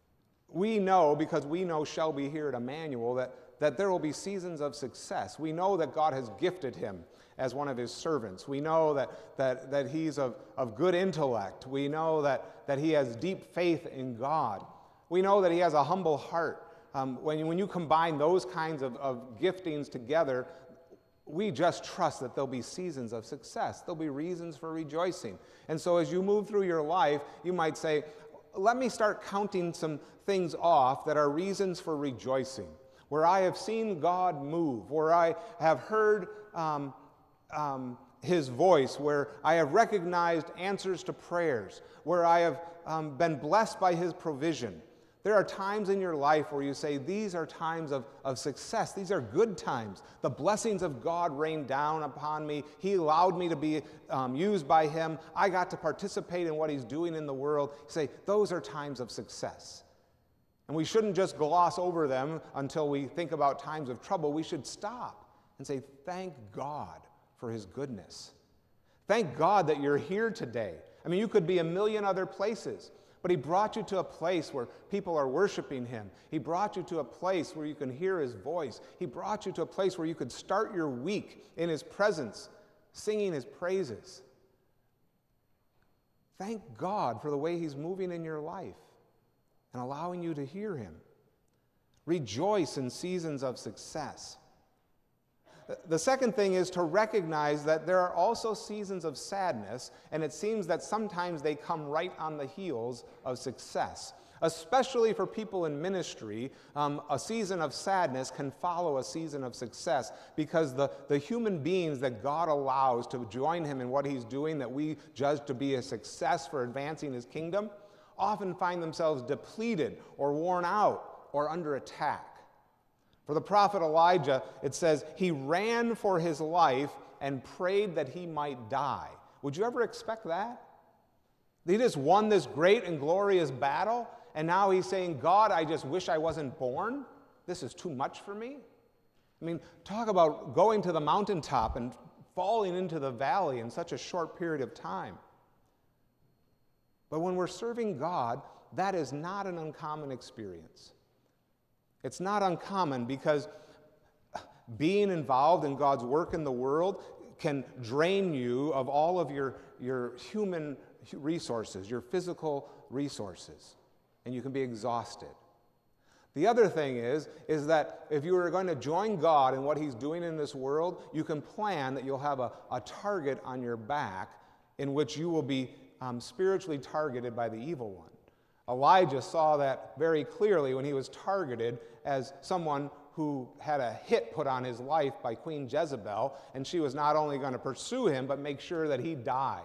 we know, because we know Shelby here at Emmanuel, that, that there will be seasons of success. We know that God has gifted him as one of his servants. We know that, that, that he's of, of good intellect. We know that, that he has deep faith in God. We know that he has a humble heart. Um, when, when you combine those kinds of, of giftings together, we just trust that there'll be seasons of success. There'll be reasons for rejoicing. And so as you move through your life, you might say, let me start counting some things off that are reasons for rejoicing, where I have seen God move, where I have heard um, um, His voice, where I have recognized answers to prayers, where I have um, been blessed by His provision. There are times in your life where you say, these are times of, of success. These are good times. The blessings of God rained down upon me. He allowed me to be um, used by Him. I got to participate in what He's doing in the world. You say, those are times of success. And we shouldn't just gloss over them until we think about times of trouble. We should stop and say, thank God for His goodness. Thank God that you're here today. I mean, you could be a million other places, but He brought you to a place where people are worshiping Him. He brought you to a place where you can hear His voice. He brought you to a place where you could start your week in His presence, singing His praises. Thank God for the way He's moving in your life and allowing you to hear Him. Rejoice in seasons of success. The second thing is to recognize that there are also seasons of sadness, and it seems that sometimes they come right on the heels of success. Especially for people in ministry, um, a season of sadness can follow a season of success, because the, the human beings that God allows to join Him in what He's doing, that we judge to be a success for advancing His kingdom, often find themselves depleted or worn out or under attack. For the prophet Elijah, it says, he ran for his life and prayed that he might die. Would you ever expect that? He just won this great and glorious battle, and now he's saying, God, I just wish I wasn't born. This is too much for me. I mean, talk about going to the mountaintop and falling into the valley in such a short period of time. But when we're serving God, that is not an uncommon experience. It's not uncommon, because being involved in God's work in the world can drain you of all of your, your human resources, your physical resources, and you can be exhausted. The other thing is, is that if you are going to join God in what he's doing in this world, you can plan that you'll have a, a target on your back in which you will be um, spiritually targeted by the evil one. Elijah saw that very clearly when he was targeted as someone who had a hit put on his life by Queen Jezebel, and she was not only going to pursue him, but make sure that he died.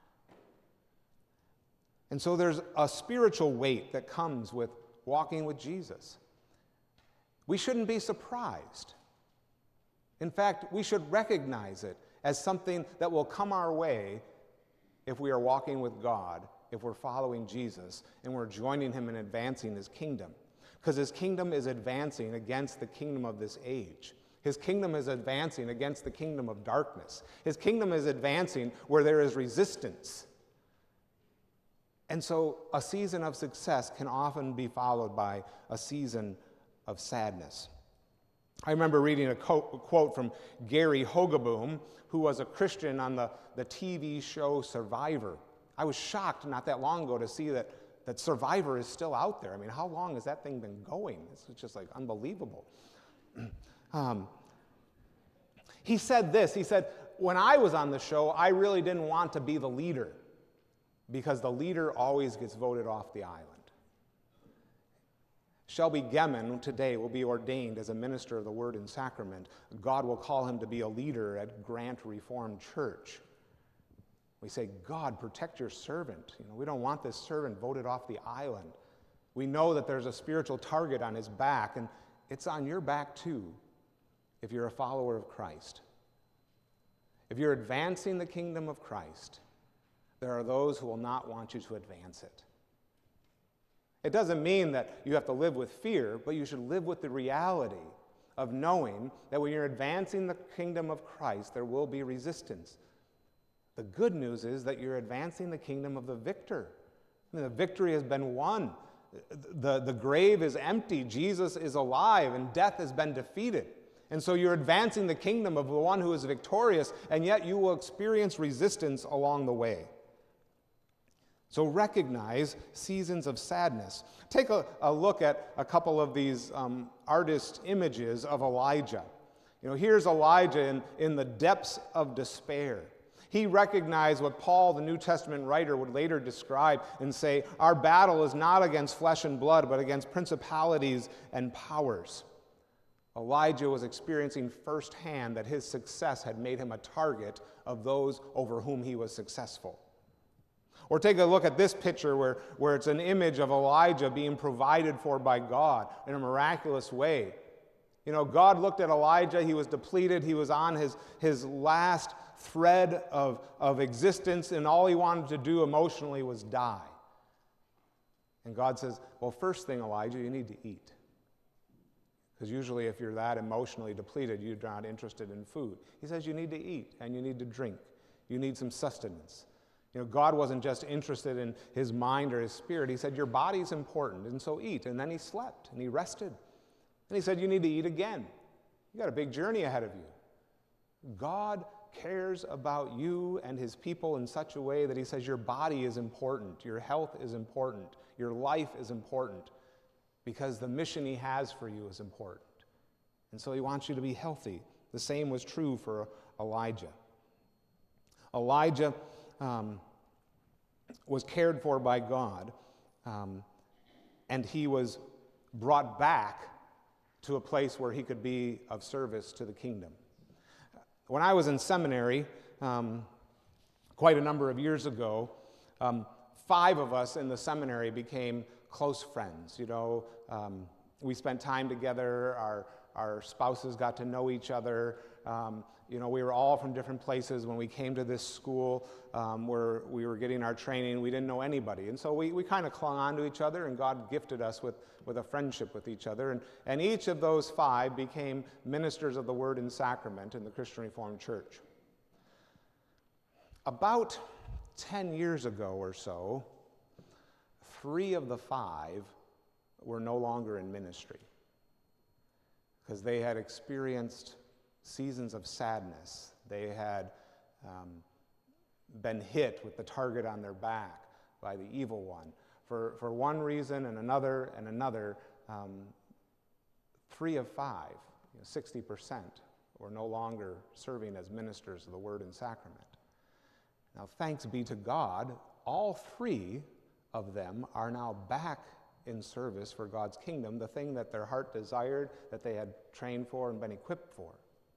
And so there's a spiritual weight that comes with walking with Jesus. We shouldn't be surprised. In fact, we should recognize it as something that will come our way if we are walking with God, if we're following Jesus, and we're joining him in advancing his kingdom. Because his kingdom is advancing against the kingdom of this age. His kingdom is advancing against the kingdom of darkness. His kingdom is advancing where there is resistance. And so a season of success can often be followed by a season of sadness. I remember reading a quote from Gary Hogeboom, who was a Christian on the, the T V show Survivor. I was shocked not that long ago to see that, that Survivor is still out there. I mean, how long has that thing been going? It's just like unbelievable. Um, he said this, he said, when I was on the show, I really didn't want to be the leader because the leader always gets voted off the island. Shelby Gemmen today will be ordained as a minister of the Word and Sacrament. God will call him to be a leader at Grant Reformed Church. We say, God, protect your servant. You know, we don't want this servant voted off the island. We know that there's a spiritual target on his back, and it's on your back too if you're a follower of Christ. If you're advancing the kingdom of Christ, there are those who will not want you to advance it. It doesn't mean that you have to live with fear, but you should live with the reality of knowing that when you're advancing the kingdom of Christ, there will be resistance. The good news is that you're advancing the kingdom of the victor. I mean, the victory has been won. The, the grave is empty. Jesus is alive, and death has been defeated. And so you're advancing the kingdom of the one who is victorious, and yet you will experience resistance along the way. So recognize seasons of sadness. Take a, a look at a couple of these um, artist images of Elijah. You know, here's Elijah in, in the depths of despair. He recognized what Paul, the New Testament writer, would later describe and say, our battle is not against flesh and blood, but against principalities and powers. Elijah was experiencing firsthand that his success had made him a target of those over whom he was successful. Or take a look at this picture where, where it's an image of Elijah being provided for by God in a miraculous way. You know, God looked at Elijah, he was depleted, he was on his, his last thread of, of existence, and all he wanted to do emotionally was die. And God says, well, first thing, Elijah, you need to eat. Because usually if you're that emotionally depleted, you're not interested in food. He says you need to eat and you need to drink. You need some sustenance. You know, God wasn't just interested in his mind or his spirit. He said, your body's important, and so eat. And then he slept, and he rested. And he said, you need to eat again. You got a big journey ahead of you. God cares about you and his people in such a way that he says your body is important, your health is important, your life is important, because the mission he has for you is important. And so he wants you to be healthy. The same was true for Elijah. Elijah Um, was cared for by God, um, and he was brought back to a place where he could be of service to the kingdom. When I was in seminary, um, quite a number of years ago, um, five of us in the seminary became close friends. You know, um, we spent time together, our, our spouses got to know each other. Um, You know, we were all from different places. When we came to this school um, where we were getting our training, we didn't know anybody. And so we, we kind of clung on to each other, and God gifted us with, with a friendship with each other. And, and each of those five became ministers of the Word and Sacrament in the Christian Reformed Church. About ten years ago or so, three of the five were no longer in ministry because they had experienced seasons of sadness. They had um, been hit with the target on their back by the evil one. For, for one reason and another and another, um, Three of five, you know, sixty percent, were no longer serving as ministers of the word and sacrament. Now, thanks be to God, all three of them are now back in service for God's kingdom, the thing that their heart desired, that they had trained for and been equipped for.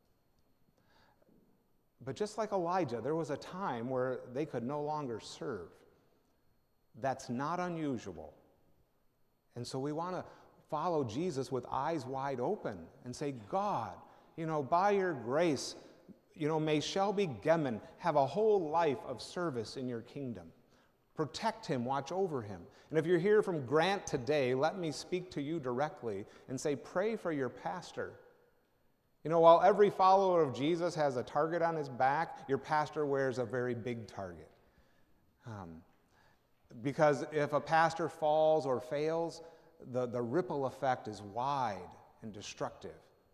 But just like Elijah, there was a time where they could no longer serve. That's not unusual. And so we want to follow Jesus with eyes wide open and say, God, you know, by your grace, you know, may Shelby Gemmen have a whole life of service in your kingdom. Protect him, watch over him. And if you're here from Grant today, let me speak to you directly and say, pray for your pastor. You know, while every follower of Jesus has a target on his back, your pastor wears a very big target. Um, because if a pastor falls or fails, the, the ripple effect is wide and destructive.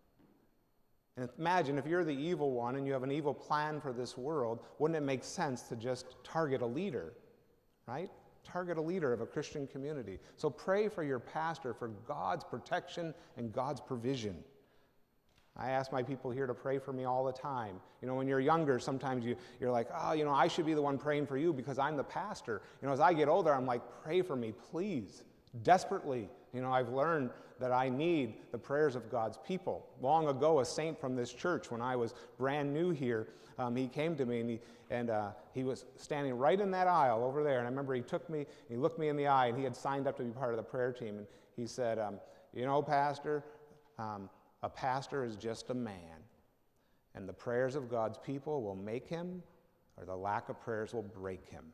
And imagine if you're the evil one and you have an evil plan for this world, wouldn't it make sense to just target a leader, right? Target a leader of a Christian community. So pray for your pastor for God's protection and God's provision. I ask my people here to pray for me all the time. You know, when you're younger, sometimes you, you're like, oh, you know, I should be the one praying for you because I'm the pastor. You know, as I get older, I'm like, pray for me, please, desperately. You know, I've learned that I need the prayers of God's people. Long ago, a saint from this church, when I was brand new here, um, he came to me and, he, and uh, he was standing right in that aisle over there. And I remember he took me, he looked me in the eye, and he had signed up to be part of the prayer team. And he said, um, you know, Pastor, um, a pastor is just a man, and the prayers of God's people will make him, or the lack of prayers will break him.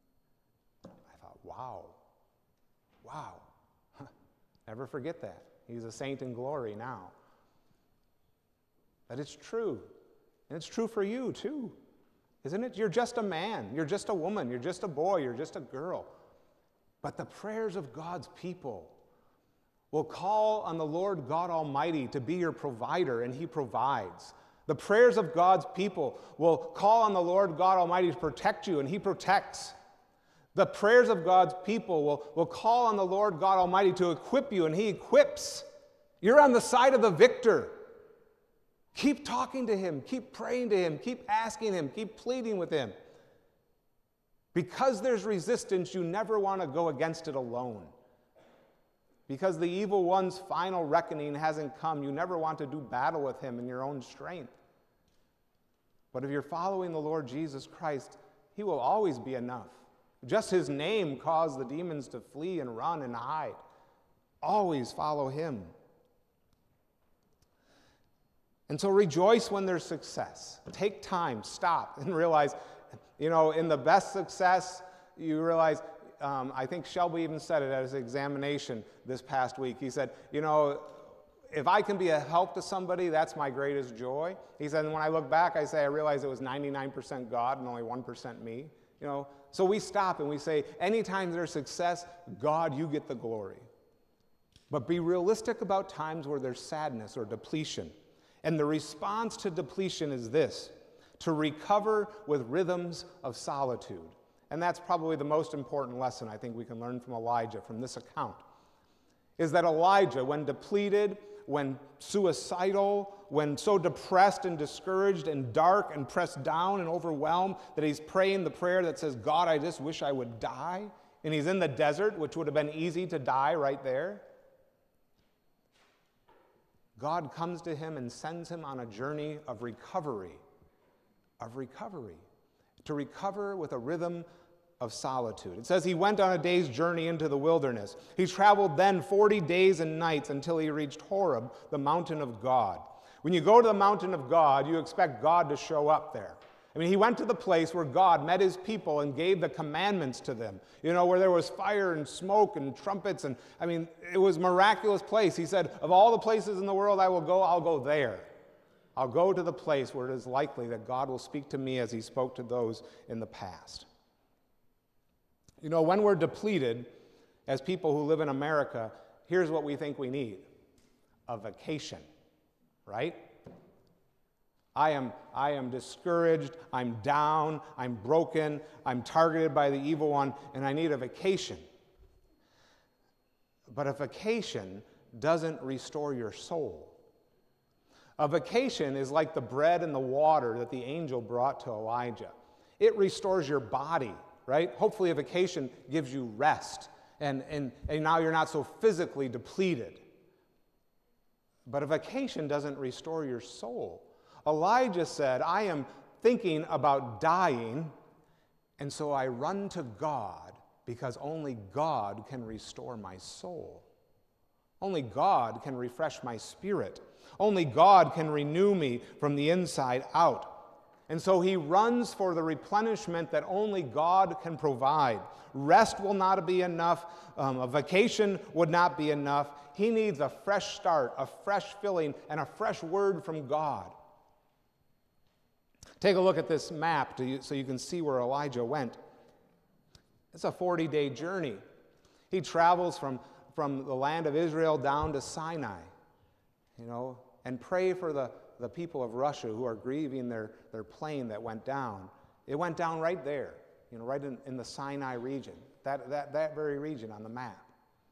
I thought, wow, wow. Never forget that. He's a saint in glory now. But it's true, and it's true for you too, isn't it? You're just a man, you're just a woman, you're just a boy, you're just a girl. But the prayers of God's people will call on the Lord God Almighty to be your provider, and he provides. The prayers of God's people will call on the Lord God Almighty to protect you, and he protects. The prayers of God's people will, will call on the Lord God Almighty to equip you, and he equips. You're on the side of the victor. Keep talking to him, keep praying to him, keep asking him, keep pleading with him. Because there's resistance, you never want to go against it alone. Because the evil one's final reckoning hasn't come, you never want to do battle with him in your own strength. But if you're following the Lord Jesus Christ, he will always be enough. Just his name caused the demons to flee and run and hide. Always follow him. And so rejoice when there's success. Take time, stop, and realize, you know, in the best success, you realize, Um, I think Shelby even said it at his examination this past week. He said, you know, if I can be a help to somebody, that's my greatest joy. He said, and when I look back, I say, I realize it was ninety-nine percent God and only one percent me. You know, so we stop and we say, anytime there's success, God, you get the glory. But be realistic about times where there's sadness or depletion. And the response to depletion is this: to recover with rhythms of solitude. And that's probably the most important lesson I think we can learn from Elijah from this account, is that Elijah, when depleted, when suicidal, when so depressed and discouraged and dark and pressed down and overwhelmed that he's praying the prayer that says, God, I just wish I would die, and he's in the desert, which would have been easy to die right there, God comes to him and sends him on a journey of recovery, of recovery, to recover with a rhythm of solitude. It says he went on a day's journey into the wilderness. He traveled then forty days and nights until he reached Horeb, the mountain of God. When you go to the mountain of God, you expect God to show up there. I mean, he went to the place where God met his people and gave the commandments to them, you know, where there was fire and smoke and trumpets. And I mean, it was a miraculous place. He said, of all the places in the world I will go, I'll go there. I'll go to the place where it is likely that God will speak to me as he spoke to those in the past. You know, when we're depleted, as people who live in America, here's what we think we need: a vacation, right? I am, I am discouraged, I'm down, I'm broken, I'm targeted by the evil one, and I need a vacation. But a vacation doesn't restore your soul. A vacation is like the bread and the water that the angel brought to Elijah. It restores your body, right? Hopefully a vacation gives you rest, and, and, and now you're not so physically depleted. But a vacation doesn't restore your soul. Elijah said, I am thinking about dying, and so I run to God because only God can restore my soul. Only God can refresh my spirit. Only God can renew me from the inside out. And so he runs for the replenishment that only God can provide. Rest will not be enough. Um, a vacation would not be enough. He needs a fresh start, a fresh filling, and a fresh word from God. Take a look at this map to you, so you can see where Elijah went. It's a forty-day journey. He travels from, from the land of Israel down to Sinai, you know, and pray for the, the people of Russia who are grieving their, their plane that went down. It went down right there, you know, right in, in the Sinai region, that, that, that very region on the map.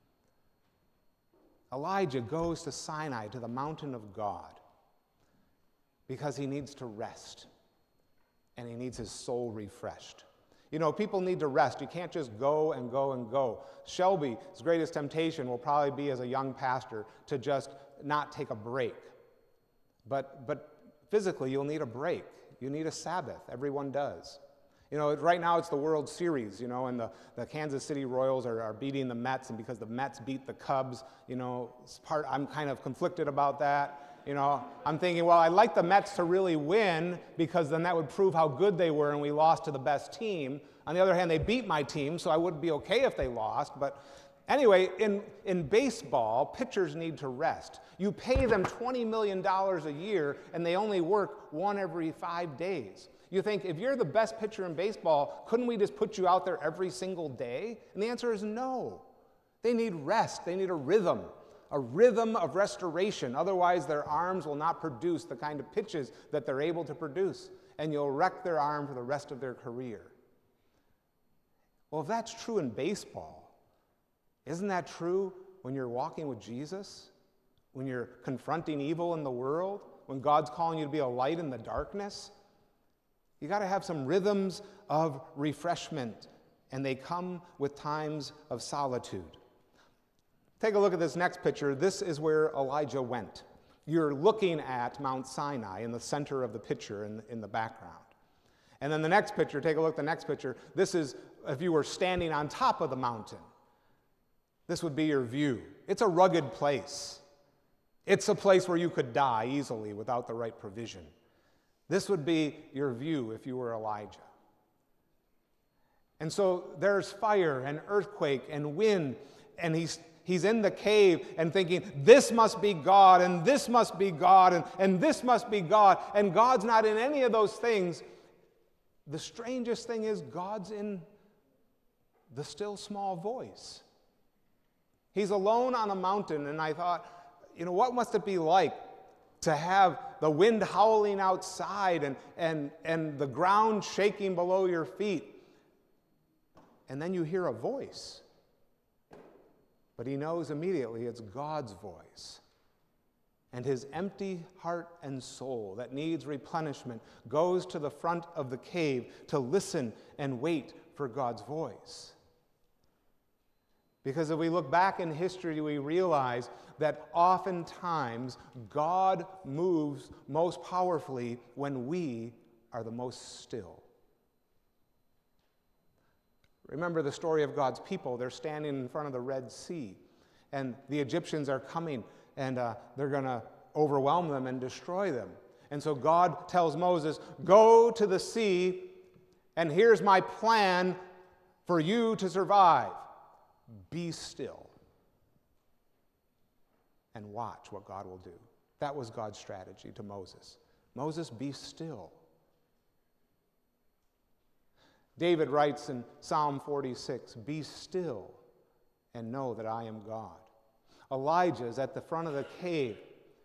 Elijah goes to Sinai, to the mountain of God, because he needs to rest, and he needs his soul refreshed. You know, people need to rest. You can't just go and go and go. Shelby's greatest temptation will probably be, as a young pastor, to just not take a break. But, but physically, you'll need a break. You need a Sabbath. Everyone does. You know, right now it's the World Series, you know, and the, the Kansas City Royals are, are beating the Mets, and because the Mets beat the Cubs, you know, it's part, I'm kind of conflicted about that. You know, I'm thinking, well, I'd like the Mets to really win because then that would prove how good they were and we lost to the best team. On the other hand, they beat my team, so I would be okay if they lost. But anyway, in, in baseball, pitchers need to rest. You pay them twenty million dollars a year, and they only work one every five days. You think, if you're the best pitcher in baseball, couldn't we just put you out there every single day? And the answer is no. They need rest. They need a rhythm. A rhythm of restoration. Otherwise, their arms will not produce the kind of pitches that they're able to produce, and you'll wreck their arm for the rest of their career. Well, if that's true in baseball, isn't that true when you're walking with Jesus? When you're confronting evil in the world? When God's calling you to be a light in the darkness? You got to have some rhythms of refreshment, and they come with times of solitude. Take a look at this next picture. This is where Elijah went. You're looking at Mount Sinai in the center of the picture in, in the background. And then the next picture, take a look at the next picture. This is if you were standing on top of the mountain. This would be your view. It's a rugged place. It's a place where you could die easily without the right provision. This would be your view if you were Elijah. And so there's fire and earthquake and wind, and he's He's in the cave and thinking, this must be God, and this must be God, and, and this must be God. And God's not in any of those things. The strangest thing is God's in the still small voice. He's alone on a mountain, and I thought, you know, what must it be like to have the wind howling outside and, and, and the ground shaking below your feet? And then you hear a voice. But he knows immediately it's God's voice. And his empty heart and soul that needs replenishment goes to the front of the cave to listen and wait for God's voice. Because if we look back in history, we realize that oftentimes God moves most powerfully when we are the most still. Remember the story of God's people. They're standing in front of the Red Sea, and the Egyptians are coming, and uh, they're going to overwhelm them and destroy them. And so God tells Moses, go to the sea, and here's my plan for you to survive. Be still and watch what God will do. That was God's strategy to Moses. Moses, be still. David writes in Psalm forty-six, be still and know that I am God. Elijah is at the front of the cave.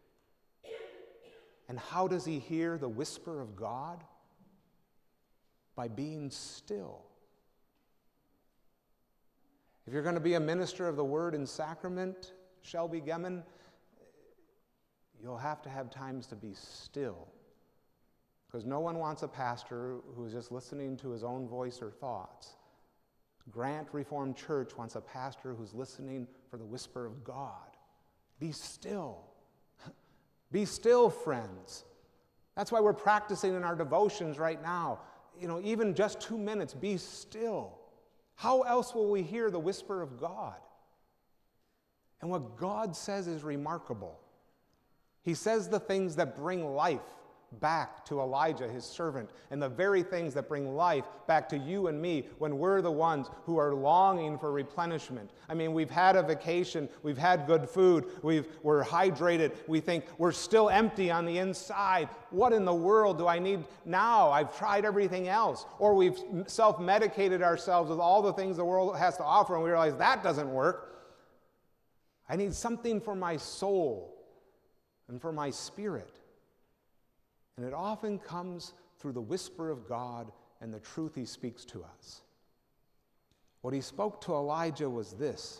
And how does he hear the whisper of God? By being still. If you're going to be a minister of the word and sacrament, Shelby, Gemmen, you'll have to have times to be still. Because no one wants a pastor who's just listening to his own voice or thoughts. Grant Reformed Church wants a pastor who's listening for the whisper of God. Be still. Be still, friends. That's why we're practicing in our devotions right now. You know, even just two minutes, be still. How else will we hear the whisper of God? And what God says is remarkable. He says the things that bring life back to Elijah, his servant, and the very things that bring life back to you and me when we're the ones who are longing for replenishment. I mean, we've had a vacation, we've had good food, we've, we're hydrated, we think we're still empty on the inside. What in the world do I need now? I've tried everything else. Or we've self-medicated ourselves with all the things the world has to offer, and we realize that doesn't work. I need something for my soul and for my spirit. And it often comes through the whisper of God and the truth he speaks to us. What he spoke to Elijah was this: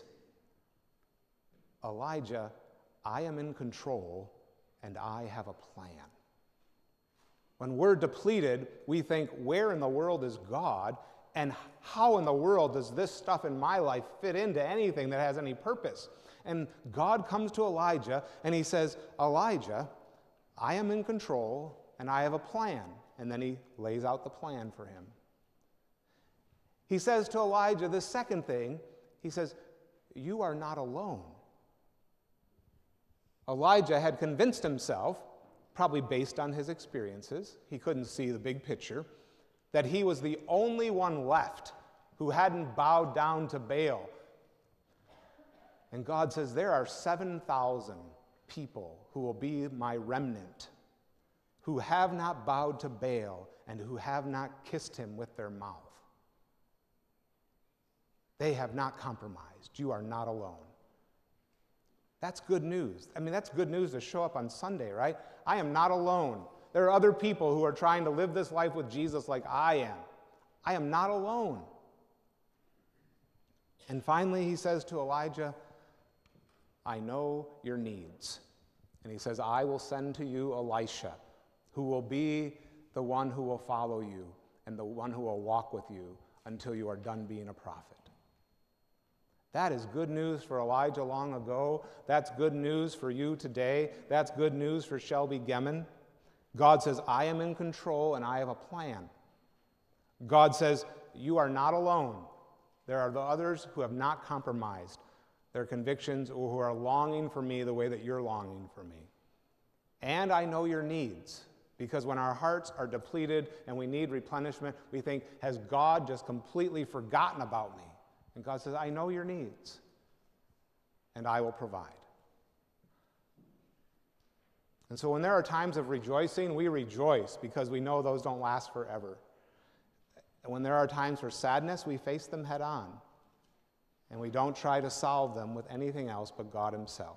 Elijah, I am in control and I have a plan. When we're depleted, we think, where in the world is God? And how in the world does this stuff in my life fit into anything that has any purpose? And God comes to Elijah and he says, Elijah, I am in control and I have a plan. And then he lays out the plan for him. He says to Elijah the second thing, he says, you are not alone. Elijah had convinced himself, probably based on his experiences, he couldn't see the big picture, that he was the only one left who hadn't bowed down to Baal. And God says, there are seven thousand people who will be my remnant, who have not bowed to Baal and who have not kissed him with their mouth. They have not compromised. You are not alone. That's good news. I mean, that's good news to show up on Sunday, right? I am not alone. There are other people who are trying to live this life with Jesus like I am. I am not alone. And finally, he says to Elijah, I know your needs. And he says, I will send to you Elisha, who will be the one who will follow you and the one who will walk with you until you are done being a prophet. That is good news for Elijah long ago. That's good news for you today. That's good news for Shelby Gemmen. God says, I am in control and I have a plan. God says, you are not alone. There are the others who have not compromised their convictions or who are longing for me the way that you're longing for me. And I know your needs. Because when our hearts are depleted and we need replenishment, we think, has God just completely forgotten about me? And God says, I know your needs, and I will provide. And so when there are times of rejoicing, we rejoice because we know those don't last forever. And when there are times for sadness, we face them head on, and we don't try to solve them with anything else but God himself.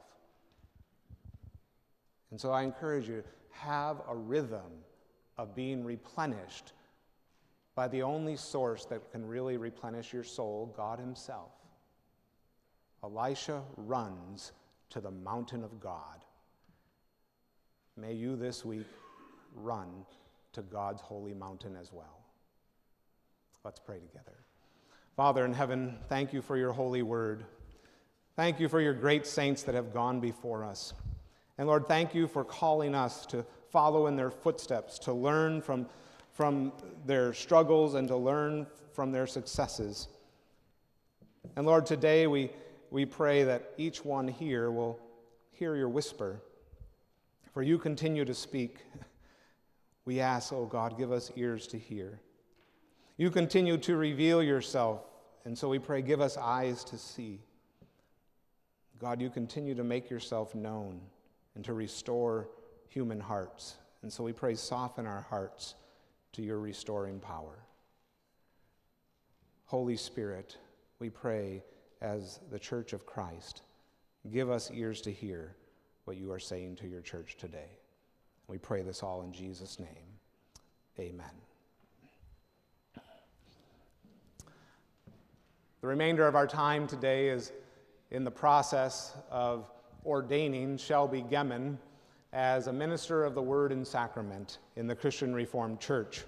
And so I encourage you, have a rhythm of being replenished by the only source that can really replenish your soul, God himself. Elisha runs to the mountain of God. May you this week run to God's holy mountain as well. Let's pray together. Father in heaven, thank you for your holy word. Thank you for your great saints that have gone before us. And Lord, thank you for calling us to follow in their footsteps, to learn from, from their struggles and to learn from their successes. And Lord, today we, we pray that each one here will hear your whisper. For you continue to speak. We ask, oh God, give us ears to hear. You continue to reveal yourself, and so we pray, give us eyes to see. God, you continue to make yourself known and to restore human hearts. And so we pray, soften our hearts to your restoring power. Holy Spirit, we pray as the Church of Christ, give us ears to hear what you are saying to your church today. We pray this all in Jesus' name. Amen. The remainder of our time today is in the process of ordaining Shelby Gemmen as a minister of the Word and Sacrament in the Christian Reformed Church.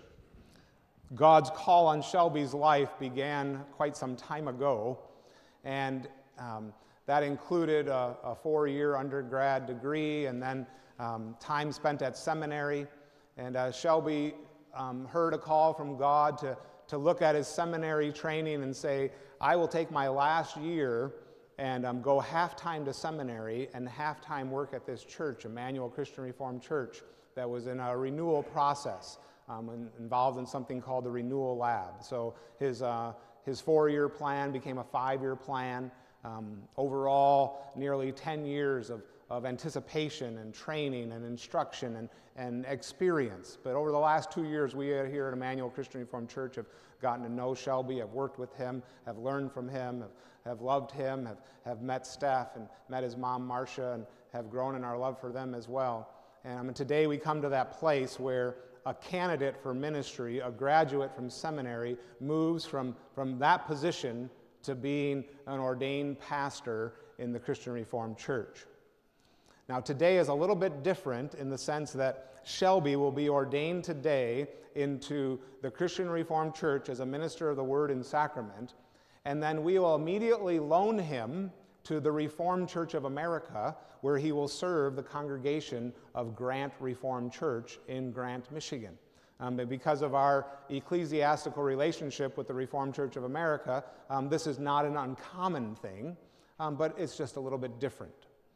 God's call on Shelby's life began quite some time ago, and um, that included a, a four-year undergrad degree and then um, time spent at seminary. And uh, Shelby um, heard a call from God to, to look at his seminary training and say, I will take my last year and um, go half-time to seminary and half-time work at this church, Emmanuel Christian Reformed Church, that was in a renewal process, um, and involved in something called the Renewal Lab. So his, uh, his four-year plan became a five-year plan. Um, overall, nearly ten years of, of anticipation and training and instruction and, and experience. But over the last two years, we here at Emmanuel Christian Reformed Church have gotten to know Shelby, have worked with him, have learned from him, have, have loved him, have, have met Steph and met his mom, Marcia, and have grown in our love for them as well. And um, today we come to that place where a candidate for ministry, a graduate from seminary, moves from, from that position to being an ordained pastor in the Christian Reformed Church. Now, today is a little bit different in the sense that Shelby will be ordained today into the Christian Reformed Church as a minister of the Word and Sacrament, and then we will immediately loan him to the Reformed Church of America, where he will serve the congregation of Grant Reformed Church in Grant, Michigan. Um, but because of our ecclesiastical relationship with the Reformed Church of America, um, this is not an uncommon thing, um, but it's just a little bit different.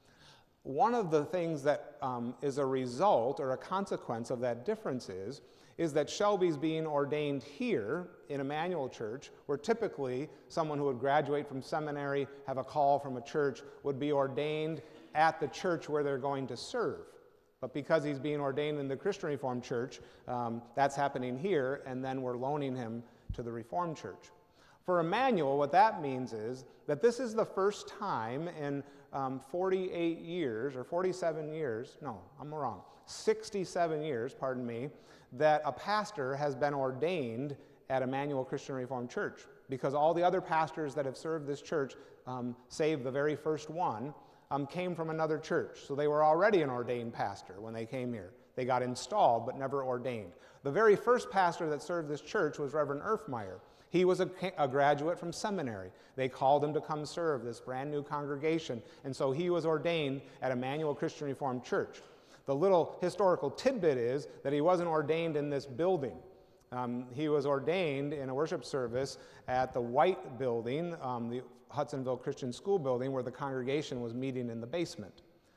One of the things that um, is a result or a consequence of that difference is, is that Shelby's being ordained here in Emmanuel Church, where typically someone who would graduate from seminary, have a call from a church, would be ordained at the church where they're going to serve. But because he's being ordained in the Christian Reformed Church, um, that's happening here, and then we're loaning him to the Reformed Church. For Emmanuel, what that means is that this is the first time in um, forty-eight years, or forty-seven years, no, I'm wrong, sixty-seven years, pardon me, that a pastor has been ordained at Emmanuel Christian Reformed Church, because all the other pastors that have served this church, um, save the very first one, um, came from another church. So they were already an ordained pastor when they came here. They got installed but never ordained. The very first pastor that served this church was Reverend Erfmeyer. He was a, a graduate from seminary. They called him to come serve this brand new congregation, and so he was ordained at Emmanuel Christian Reformed Church. The little historical tidbit is that he wasn't ordained in this building. Um, he was ordained in a worship service at the White Building, um, the Hudsonville Christian School building, where the congregation was meeting in the basement.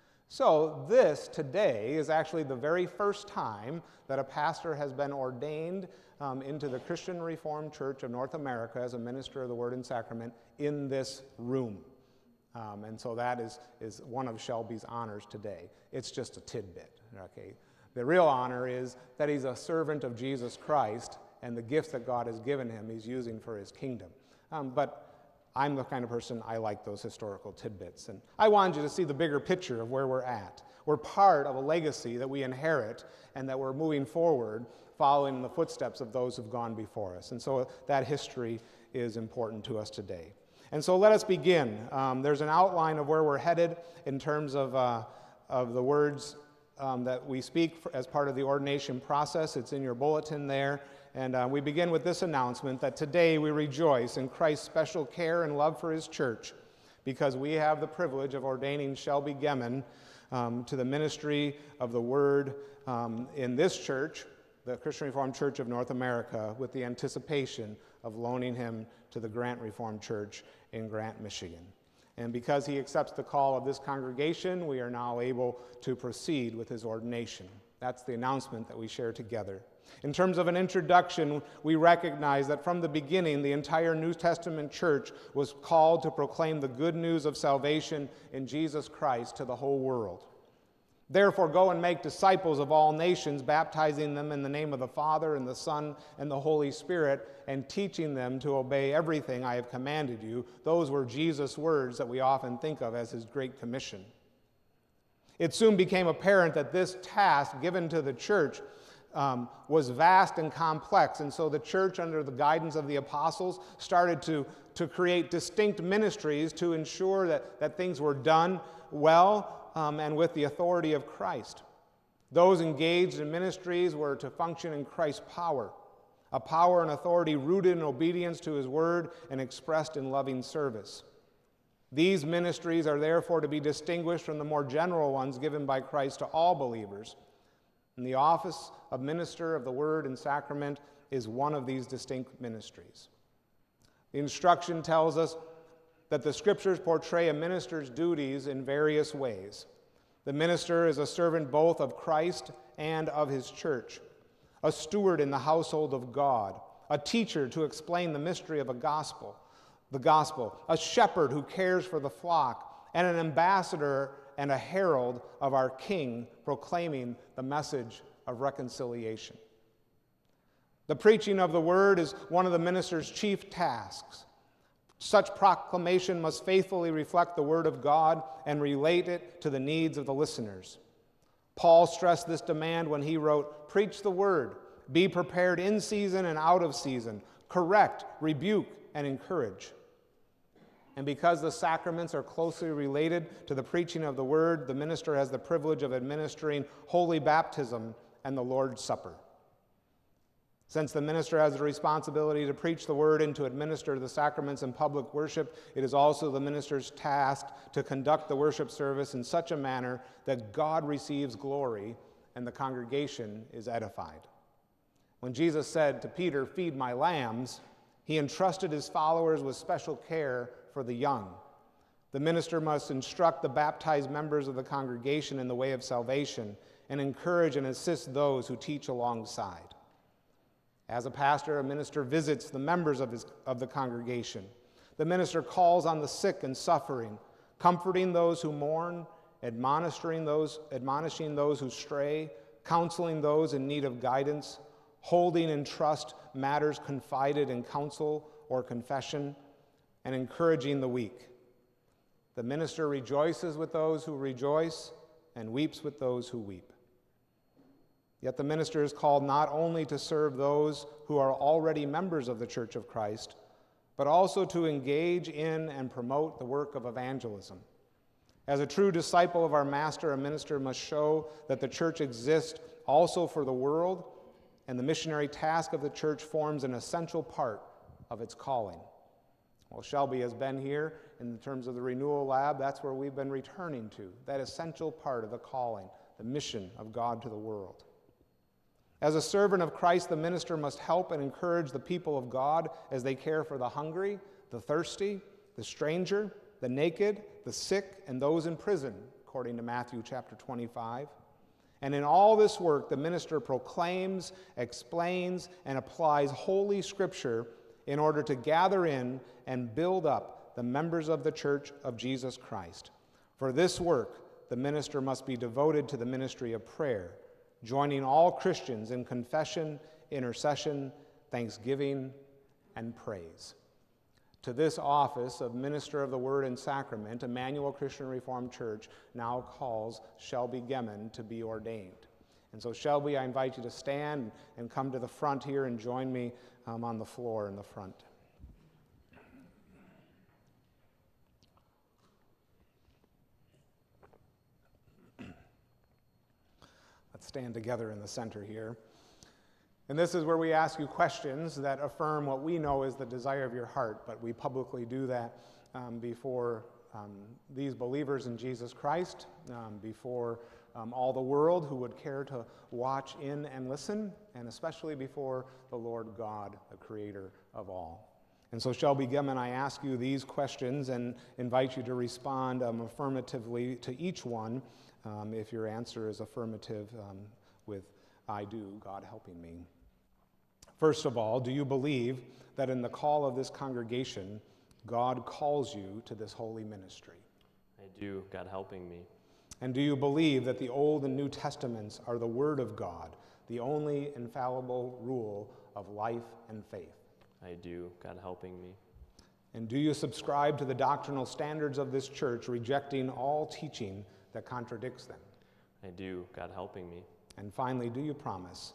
So this today is actually the very first time that a pastor has been ordained um, into the Christian Reformed Church of North America as a minister of the Word and Sacrament in this room. Um, and so that is, is one of Shelby's honors today. It's just a tidbit, okay? The real honor is that he's a servant of Jesus Christ, and the gifts that God has given him he's using for his kingdom. Um, but I'm the kind of person, I like those historical tidbits. And I wanted you to see the bigger picture of where we're at. We're part of a legacy that we inherit and that we're moving forward following in the footsteps of those who've gone before us. And so that history is important to us today. And so let us begin. Um, there's an outline of where we're headed in terms of, uh, of the words um, that we speak for, as part of the ordination process. It's in your bulletin there. And uh, we begin with this announcement that today we rejoice in Christ's special care and love for his church, because we have the privilege of ordaining Shelby Gemmen um, to the ministry of the Word um, in this church, the Christian Reformed Church of North America, with the anticipation of loaning him to the Grant Reformed Church in Grant, Michigan. And because he accepts the call of this congregation, we are now able to proceed with his ordination. That's the announcement that we share together. In terms of an introduction, we recognize that from the beginning, the entire New Testament church was called to proclaim the good news of salvation in Jesus Christ to the whole world. Therefore, go and make disciples of all nations, baptizing them in the name of the Father and the Son and the Holy Spirit, and teaching them to obey everything I have commanded you. Those were Jesus' words that we often think of as his Great Commission. It soon became apparent that this task given to the church um, was vast and complex, and so the church, under the guidance of the apostles, started to, to create distinct ministries to ensure that, that things were done well um, and with the authority of Christ. Those engaged in ministries were to function in Christ's power, a power and authority rooted in obedience to his word and expressed in loving service. These ministries are therefore to be distinguished from the more general ones given by Christ to all believers. And the office of minister of the word and sacrament is one of these distinct ministries. The instruction tells us that the scriptures portray a minister's duties in various ways. The minister is a servant both of Christ and of his church, a steward in the household of God, a teacher to explain the mystery of a gospel, the gospel, a shepherd who cares for the flock, and an ambassador and a herald of our King proclaiming the message of reconciliation. The preaching of the word is one of the minister's chief tasks. Such proclamation must faithfully reflect the word of God and relate it to the needs of the listeners. Paul stressed this demand when he wrote, "Preach the word, be prepared in season and out of season, correct, rebuke, and encourage." And because the sacraments are closely related to the preaching of the word, the minister has the privilege of administering holy baptism and the Lord's Supper. Since the minister has the responsibility to preach the word and to administer the sacraments in public worship, it is also the minister's task to conduct the worship service in such a manner that God receives glory and the congregation is edified. When Jesus said to Peter, "Feed my lambs," he entrusted his followers with special care for the young. The minister must instruct the baptized members of the congregation in the way of salvation and encourage and assist those who teach alongside. As a pastor, a minister visits the members of, his, of the congregation. The minister calls on the sick and suffering, comforting those who mourn, admonishing those, admonishing those who stray, counseling those in need of guidance, holding in trust matters confided in counsel or confession, and encouraging the weak. The minister rejoices with those who rejoice and weeps with those who weep. Yet the minister is called not only to serve those who are already members of the Church of Christ, but also to engage in and promote the work of evangelism. As a true disciple of our Master, a minister must show that the church exists also for the world, and the missionary task of the church forms an essential part of its calling. Well, Shelby has been here in terms of the renewal lab. That's where we've been returning to, that essential part of the calling, the mission of God to the world. As a servant of Christ, the minister must help and encourage the people of God as they care for the hungry, the thirsty, the stranger, the naked, the sick, and those in prison, according to Matthew chapter twenty-five. And in all this work, the minister proclaims, explains, and applies Holy Scripture in order to gather in and build up the members of the Church of Jesus Christ. For this work, the minister must be devoted to the ministry of prayer, joining all Christians in confession, intercession, thanksgiving, and praise. To this office of minister of the Word and Sacrament, Emmanuel Christian Reformed Church now calls Shelby Gemmen to be ordained. And so, Shelby, I invite you to stand and come to the front here and join me um, on the floor in the front. Let's stand together in the center here. And this is where we ask you questions that affirm what we know is the desire of your heart, but we publicly do that um, before um, these believers in Jesus Christ, um, before um, all the world who would care to watch in and listen, and especially before the Lord God, the creator of all. And so, Shelby Gemmen, I ask you these questions and invite you to respond um, affirmatively to each one um, if your answer is affirmative um, with "I do, God helping me." First of all, do you believe that in the call of this congregation, God calls you to this holy ministry? I do, God helping me. And do you believe that the Old and New Testaments are the Word of God, the only infallible rule of life and faith? I do, God helping me. And do you subscribe to the doctrinal standards of this church, rejecting all teaching that contradicts them? I do, God helping me. And finally, do you promise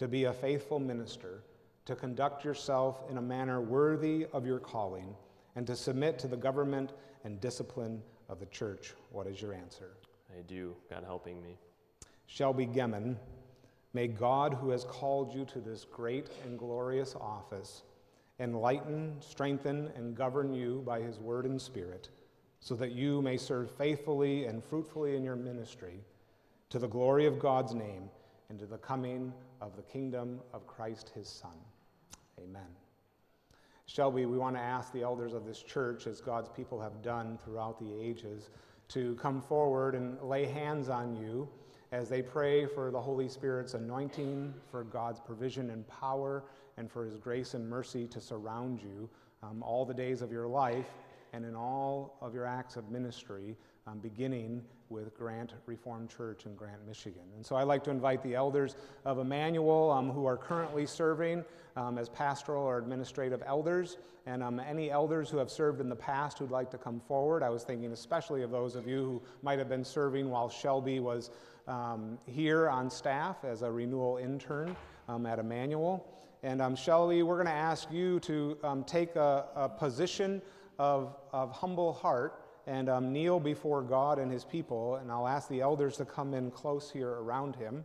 to be a faithful minister, to conduct yourself in a manner worthy of your calling, and to submit to the government and discipline of the church? What is your answer? I do, God helping me. Shelby Gemmen, may God, who has called you to this great and glorious office, enlighten, strengthen, and govern you by his word and spirit, so that you may serve faithfully and fruitfully in your ministry, to the glory of God's name and to the coming of the kingdom of Christ his Son. Amen. Shelby, we want to ask the elders of this church, as God's people have done throughout the ages, to come forward and lay hands on you as they pray for the Holy Spirit's anointing, for God's provision and power, and for his grace and mercy to surround you um, all the days of your life and in all of your acts of ministry, um, beginning with Grant Reformed Church in Grant, Michigan. And so I'd like to invite the elders of Emmanuel um, who are currently serving um, as pastoral or administrative elders, and um, any elders who have served in the past who'd like to come forward. I was thinking especially of those of you who might have been serving while Shelby was um, here on staff as a renewal intern um, at Emmanuel. And um, Shelby, we're going to ask you to um, take a, a position of, of humble heart and um, kneel before God and his people, and I'll ask the elders to come in close here around him.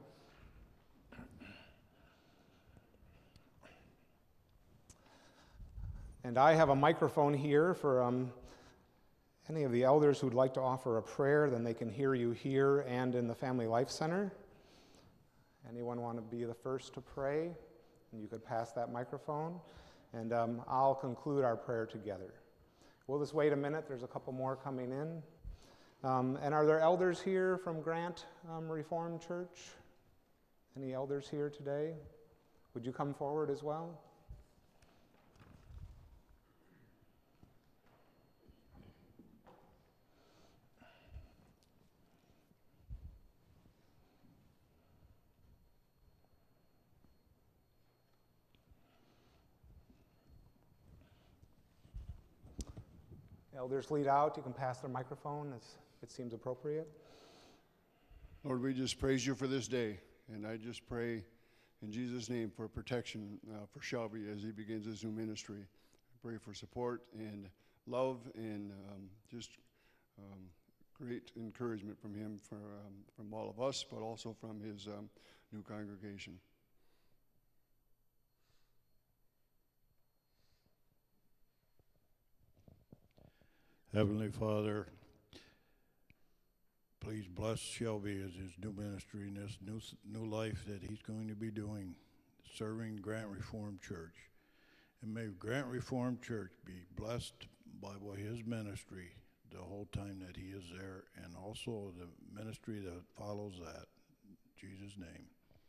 And I have a microphone here for um, any of the elders who'd like to offer a prayer, then they can hear you here and in the Family Life Center. Anyone want to be the first to pray? And you could pass that microphone, and um, I'll conclude our prayer together. We'll just wait a minute. There's a couple more coming in. Um, and are there elders here from Grant um, Reformed Church? Any elders here today? Would you come forward as well? Elders lead out. You can pass their microphone as it seems appropriate. Lord, we just praise you for this day, and I just pray in Jesus' name for protection uh, for Shelby as he begins his new ministry. I pray for support and love and um, just um, great encouragement from him, for, um, from all of us, but also from his um, new congregation. Heavenly Father, please bless Shelby as his new ministry and this new, new life that he's going to be doing, serving Grant Reformed Church. And may Grant Reformed Church be blessed by his ministry the whole time that he is there, and also the ministry that follows that. In Jesus' name.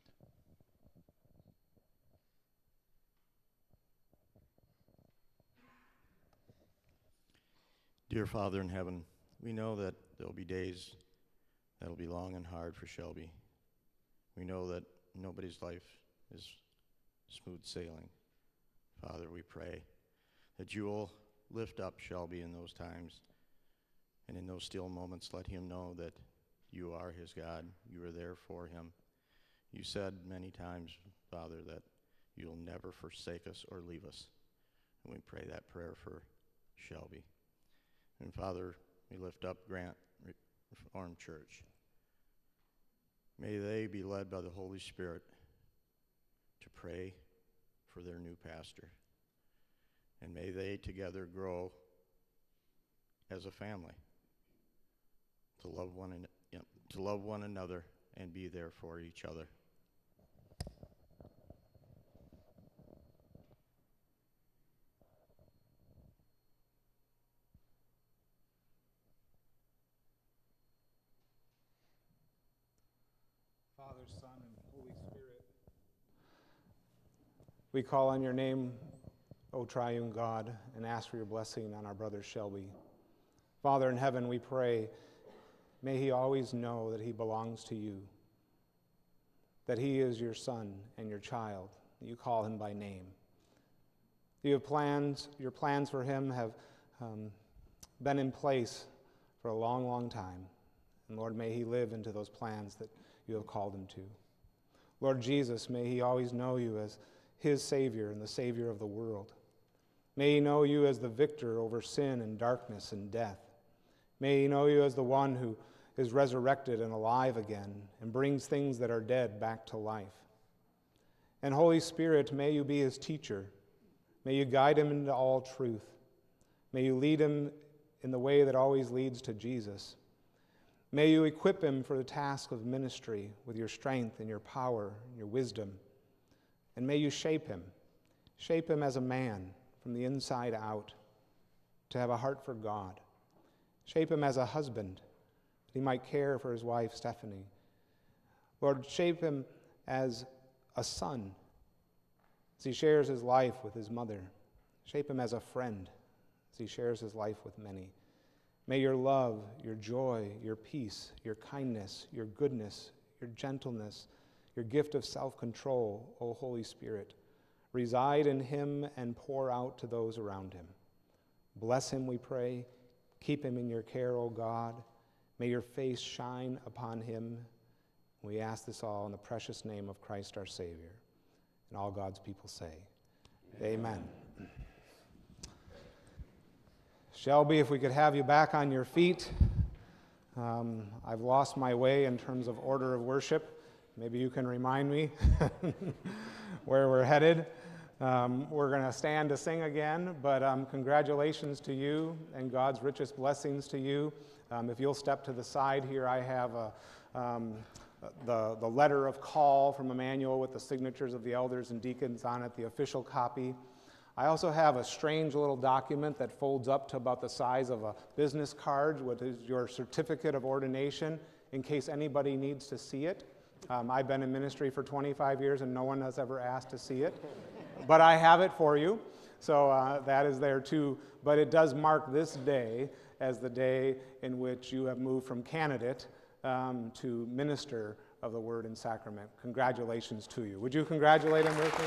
Dear Father in heaven, we know that there'll be days that'll be long and hard for Shelby. We know that nobody's life is smooth sailing. Father, we pray that you will lift up Shelby in those times, and in those still moments let him know that you are his God. You are there for him. You said many times, Father, that you'll never forsake us or leave us. And we pray that prayer for Shelby. And Father, we lift up Grant Reformed Church. May they be led by the Holy Spirit to pray for their new pastor. And may they together grow as a family to love one, an, you know, to love one another and be there for each other. Father, Son, and Holy Spirit, we call on your name, O triune God, and ask for your blessing on our brother Shelby. Father in heaven, we pray, may he always know that he belongs to you, that he is your son and your child, that you call him by name. You have plans, your plans for him have um, been in place for a long, long time. And Lord, may he live into those plans that you have called him to. Lord Jesus, may he always know you as his Savior and the Savior of the world. May he know you as the victor over sin and darkness and death. May he know you as the one who is resurrected and alive again and brings things that are dead back to life. And Holy Spirit, may you be his teacher. May you guide him into all truth. May you lead him in the way that always leads to Jesus. May you equip him for the task of ministry with your strength and your power and your wisdom. And may you shape him, shape him as a man from the inside out to have a heart for God. Shape him as a husband, that he might care for his wife, Stephanie. Lord, shape him as a son, as he shares his life with his mother. Shape him as a friend, as he shares his life with many. May your love, your joy, your peace, your kindness, your goodness, your gentleness, your gift of self-control, O Holy Spirit, reside in him and pour out to those around him. Bless him, we pray. Keep him in your care, O God. May your face shine upon him. We ask this all in the precious name of Christ our Savior. And all God's people say, Amen. Amen. Shelby, if we could have you back on your feet. Um, I've lost my way in terms of order of worship. Maybe you can remind me where we're headed. Um, we're going to stand to sing again, but um, congratulations to you and God's richest blessings to you. Um, if you'll step to the side here, I have a, um, the, the letter of call from Emmanuel with the signatures of the elders and deacons on it, the official copy. I also have a strange little document that folds up to about the size of a business card, which is your certificate of ordination, in case anybody needs to see it. Um, I've been in ministry for twenty-five years and no one has ever asked to see it. But I have it for you, so uh, that is there too. But it does mark this day as the day in which you have moved from candidate um, to minister of the Word and Sacrament. Congratulations to you. Would you congratulate him with me?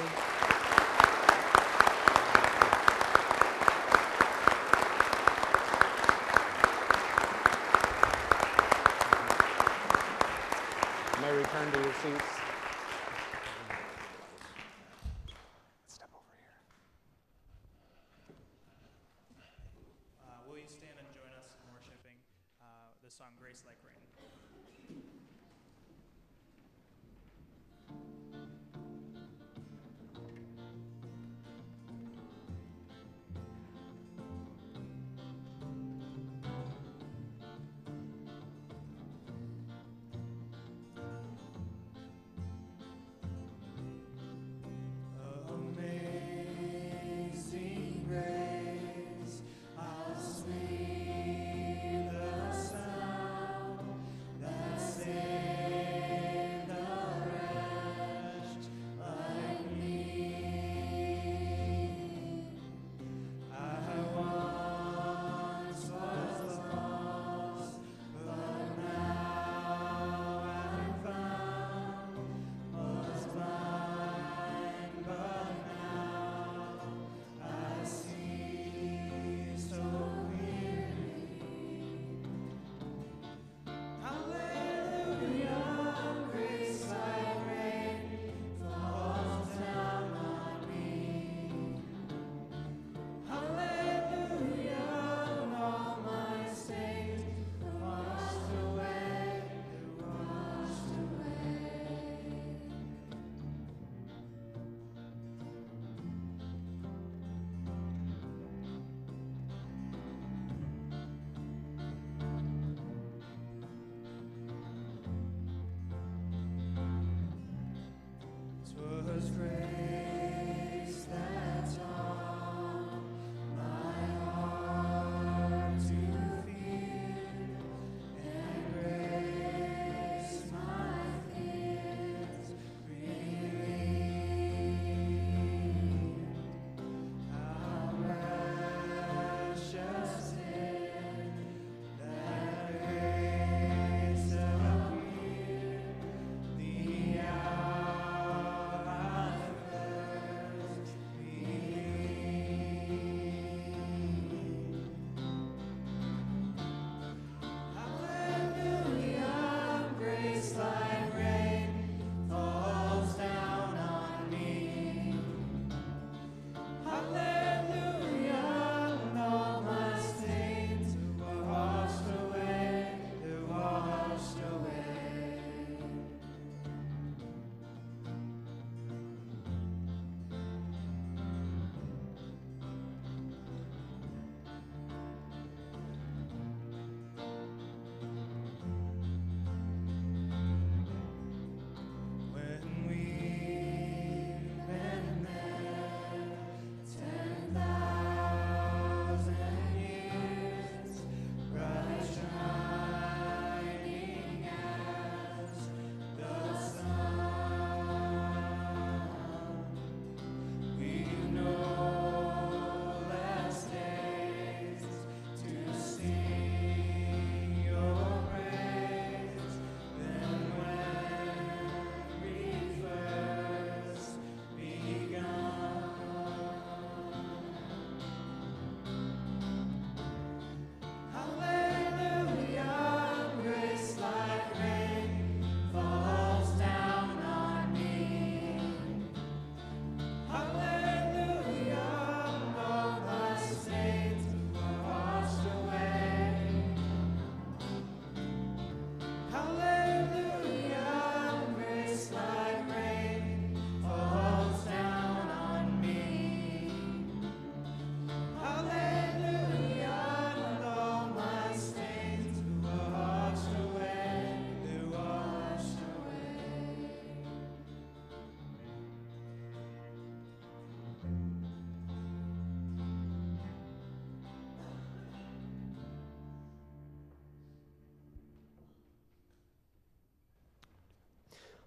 You may return to your seats. Song Grace Like Rain. Amazing grace, how sweet the sound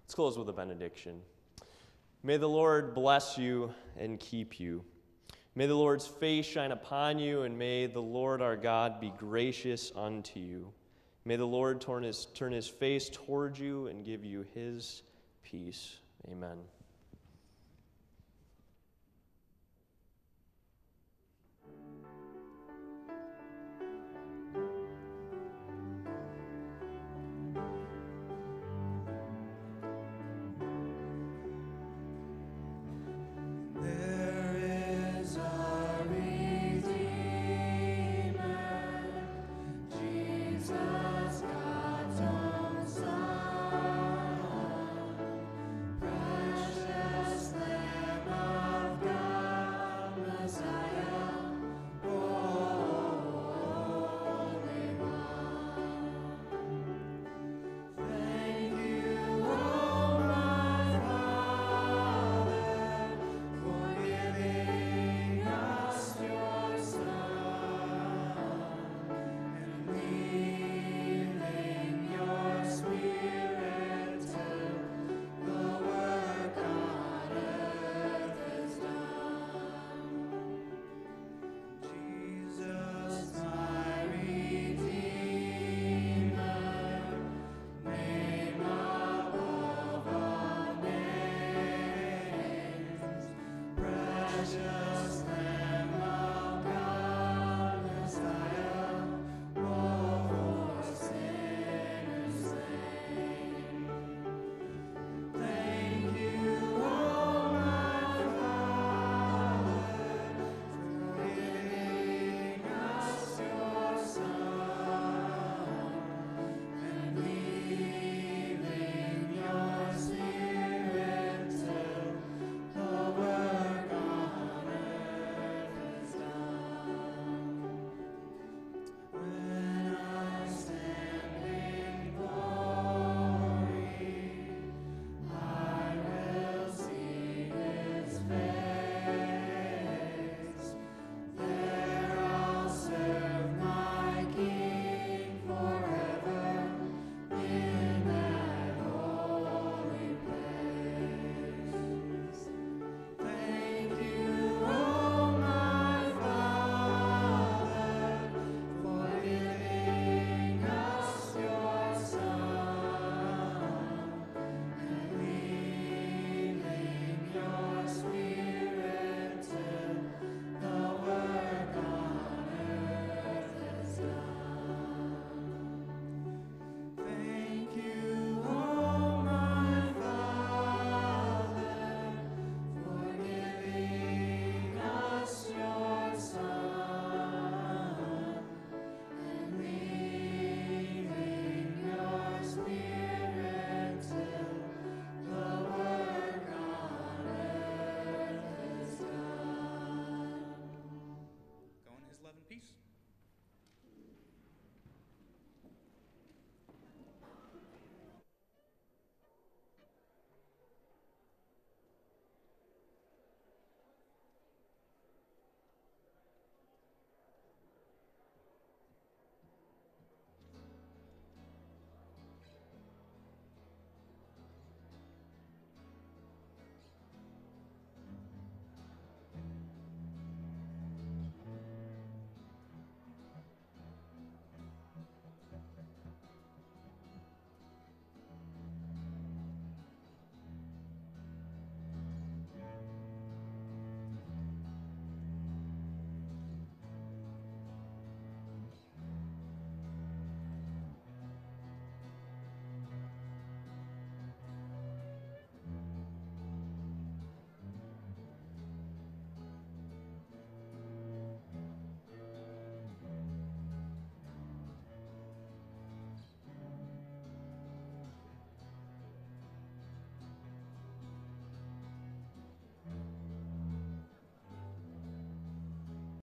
Let's close with a benediction. May the Lord bless you and keep you. May the Lord's face shine upon you, and may the Lord our God be gracious unto you. May the Lord turn his, turn his face toward you and give you his peace. Amen.